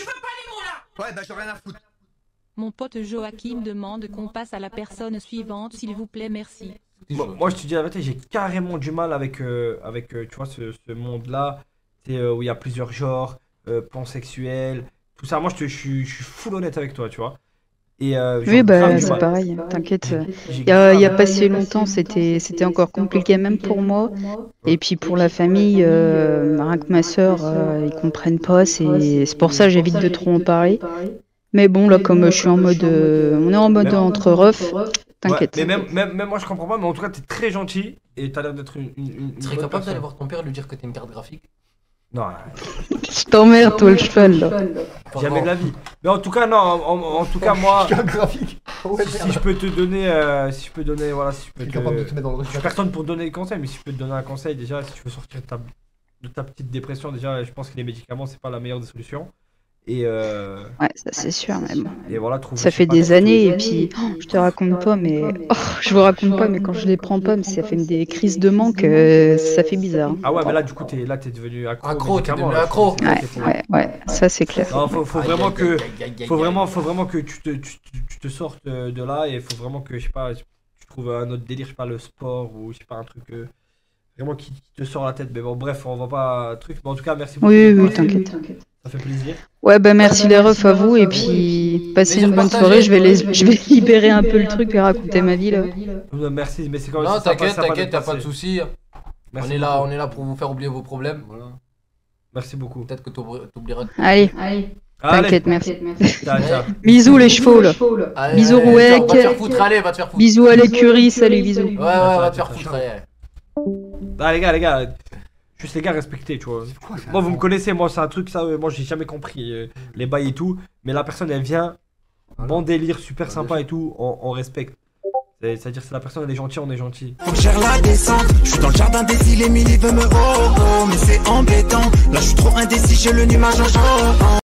Speaker 12: Ouais, bah j'ai rien à foutre.
Speaker 6: Mon pote Joachim demande qu'on passe à la personne suivante, s'il vous plaît, merci.
Speaker 2: Moi, moi, je te dis la vérité, j'ai carrément du mal avec, euh, avec euh, tu vois, ce, ce monde-là. Tu sais, euh, où il y a plusieurs genres, euh, pansexuels, tout ça. Moi, je, te, je, suis, je suis full honnête avec toi, tu vois. Et, euh,
Speaker 11: Oui,
Speaker 2: genre,
Speaker 11: bah
Speaker 2: grave du
Speaker 11: c'est
Speaker 2: mal.
Speaker 11: pareil, t'inquiète.
Speaker 2: J'ai
Speaker 11: Il y a, il y a
Speaker 2: grave-
Speaker 11: pas si longtemps, c'était c'était encore compliqué même pour moi. Et puis pour la famille, euh, rien que ma sœur, euh, ils comprennent pas. C'est c'est pour ça que j'évite de trop en parler. Mais bon, là, comme je suis en mode, euh, on est en mode
Speaker 2: Même-
Speaker 11: entre refs,
Speaker 2: Ouais,
Speaker 11: t'inquiète.
Speaker 2: mais même, même, même moi, je comprends pas. Mais en tout cas, t'es très gentil. Et t'as l'air d'être une, une, une
Speaker 5: Tu serais
Speaker 2: bonne
Speaker 5: capable
Speaker 2: personne.
Speaker 5: d'aller voir ton père et lui dire que t'es une carte graphique?
Speaker 2: Non,
Speaker 11: Je t'emmerde, toi, le cheval, là.
Speaker 2: jamais de la vie. Mais en tout cas, non, en, en- en tout cas, moi,
Speaker 4: graphique. Ouais,
Speaker 2: si, si je peux te donner, euh, si je peux donner, voilà, si je peux
Speaker 4: T'es
Speaker 2: te,
Speaker 4: capable de te mettre dans le
Speaker 2: je suis personne pour te donner des conseils, mais si je peux te donner un conseil, déjà, si tu veux sortir de ta, de ta petite dépression, déjà, je pense que les médicaments, c'est pas la meilleure des solutions. Et, euh,
Speaker 11: Ouais, ça c'est sûr, mais bon.
Speaker 2: et voilà, trouve.
Speaker 11: Ça
Speaker 2: je sais
Speaker 11: fait
Speaker 2: pas,
Speaker 11: des
Speaker 2: trouve-
Speaker 11: années, et puis oh, je te raconte pas, mais oh, je vous raconte pas, mais quand je les prends pas, mais ça fait des crises de manque, euh, ça fait bizarre.
Speaker 2: Ah ouais, mais là, du coup, t'es là, t'es devenu accro. aux
Speaker 5: Accro, t'es
Speaker 2: médicaments,
Speaker 5: devenu
Speaker 2: là,
Speaker 5: accro.
Speaker 2: c'est-
Speaker 11: Ouais,
Speaker 2: c'est- c'est-
Speaker 11: ouais, ouais, ça c'est clair.
Speaker 2: Non, faut, faut
Speaker 5: Aïe,
Speaker 2: vraiment
Speaker 5: aïe,
Speaker 2: que,
Speaker 5: aïe, aïe, aïe,
Speaker 2: faut
Speaker 5: aïe,
Speaker 2: vraiment,
Speaker 5: aïe.
Speaker 2: faut vraiment que tu te, tu, tu- tu te sortes euh, de là et faut vraiment que, je sais pas, tu trouves un autre délire, je sais pas, le sport ou je sais pas, un truc euh, vraiment qui te sort la tête. Mais bon, bref, on va pas truc. Mais en tout cas, merci beaucoup.
Speaker 11: Oui,
Speaker 2: de
Speaker 11: oui,
Speaker 2: passer.
Speaker 11: t'inquiète.
Speaker 2: Ça fait plaisir.
Speaker 11: Ouais, bah merci les refs à vous, et puis passez
Speaker 5: Plaisir
Speaker 11: une bonne
Speaker 5: partagé.
Speaker 11: soirée, je vais, les... je vais libérer un peu le truc et raconter ma vie, là.
Speaker 2: Euh, Merci, mais c'est quand même.
Speaker 5: Non,
Speaker 2: c'est sympa-
Speaker 5: t'inquiète,
Speaker 2: sympa
Speaker 5: t'inquiète,
Speaker 2: d'être
Speaker 5: t'as pas de
Speaker 2: passé.
Speaker 5: soucis.
Speaker 2: Merci
Speaker 5: On est là,
Speaker 2: beaucoup.
Speaker 5: on est là pour vous faire oublier vos problèmes. Voilà.
Speaker 2: Merci beaucoup.
Speaker 5: Peut-être que t'oubli- t'oublieras.
Speaker 11: Allez,
Speaker 2: Allez.
Speaker 11: t'inquiète, merci.
Speaker 2: Ciao, ciao.
Speaker 11: Bisous les chevaux, là.
Speaker 5: Allez,
Speaker 11: Bisous,
Speaker 5: allez,
Speaker 11: Rouek.
Speaker 5: ciao, Va te faire foutre, allez, va te faire foutre.
Speaker 11: Bisous à l'écurie, salut, bisous.
Speaker 5: Ouais, ouais, va te faire foutre, allez.
Speaker 2: Ah les gars, les gars, juste les gars respectez, tu vois. Moi vous me connaissez, moi c'est un truc ça, euh, moi j'ai jamais compris euh, les bails et tout, mais la personne elle vient, bon délire, super sympa et tout, on, on respecte. C'est- C'est-à-dire c'est la personne elle est gentille, on est gentil.
Speaker 12: Faut que j'aille la descente. Je suis dans le jardin des îles, Emily veut me oh oh, mais c'est embêtant. Là je suis trop indécis, j'ai le nuage en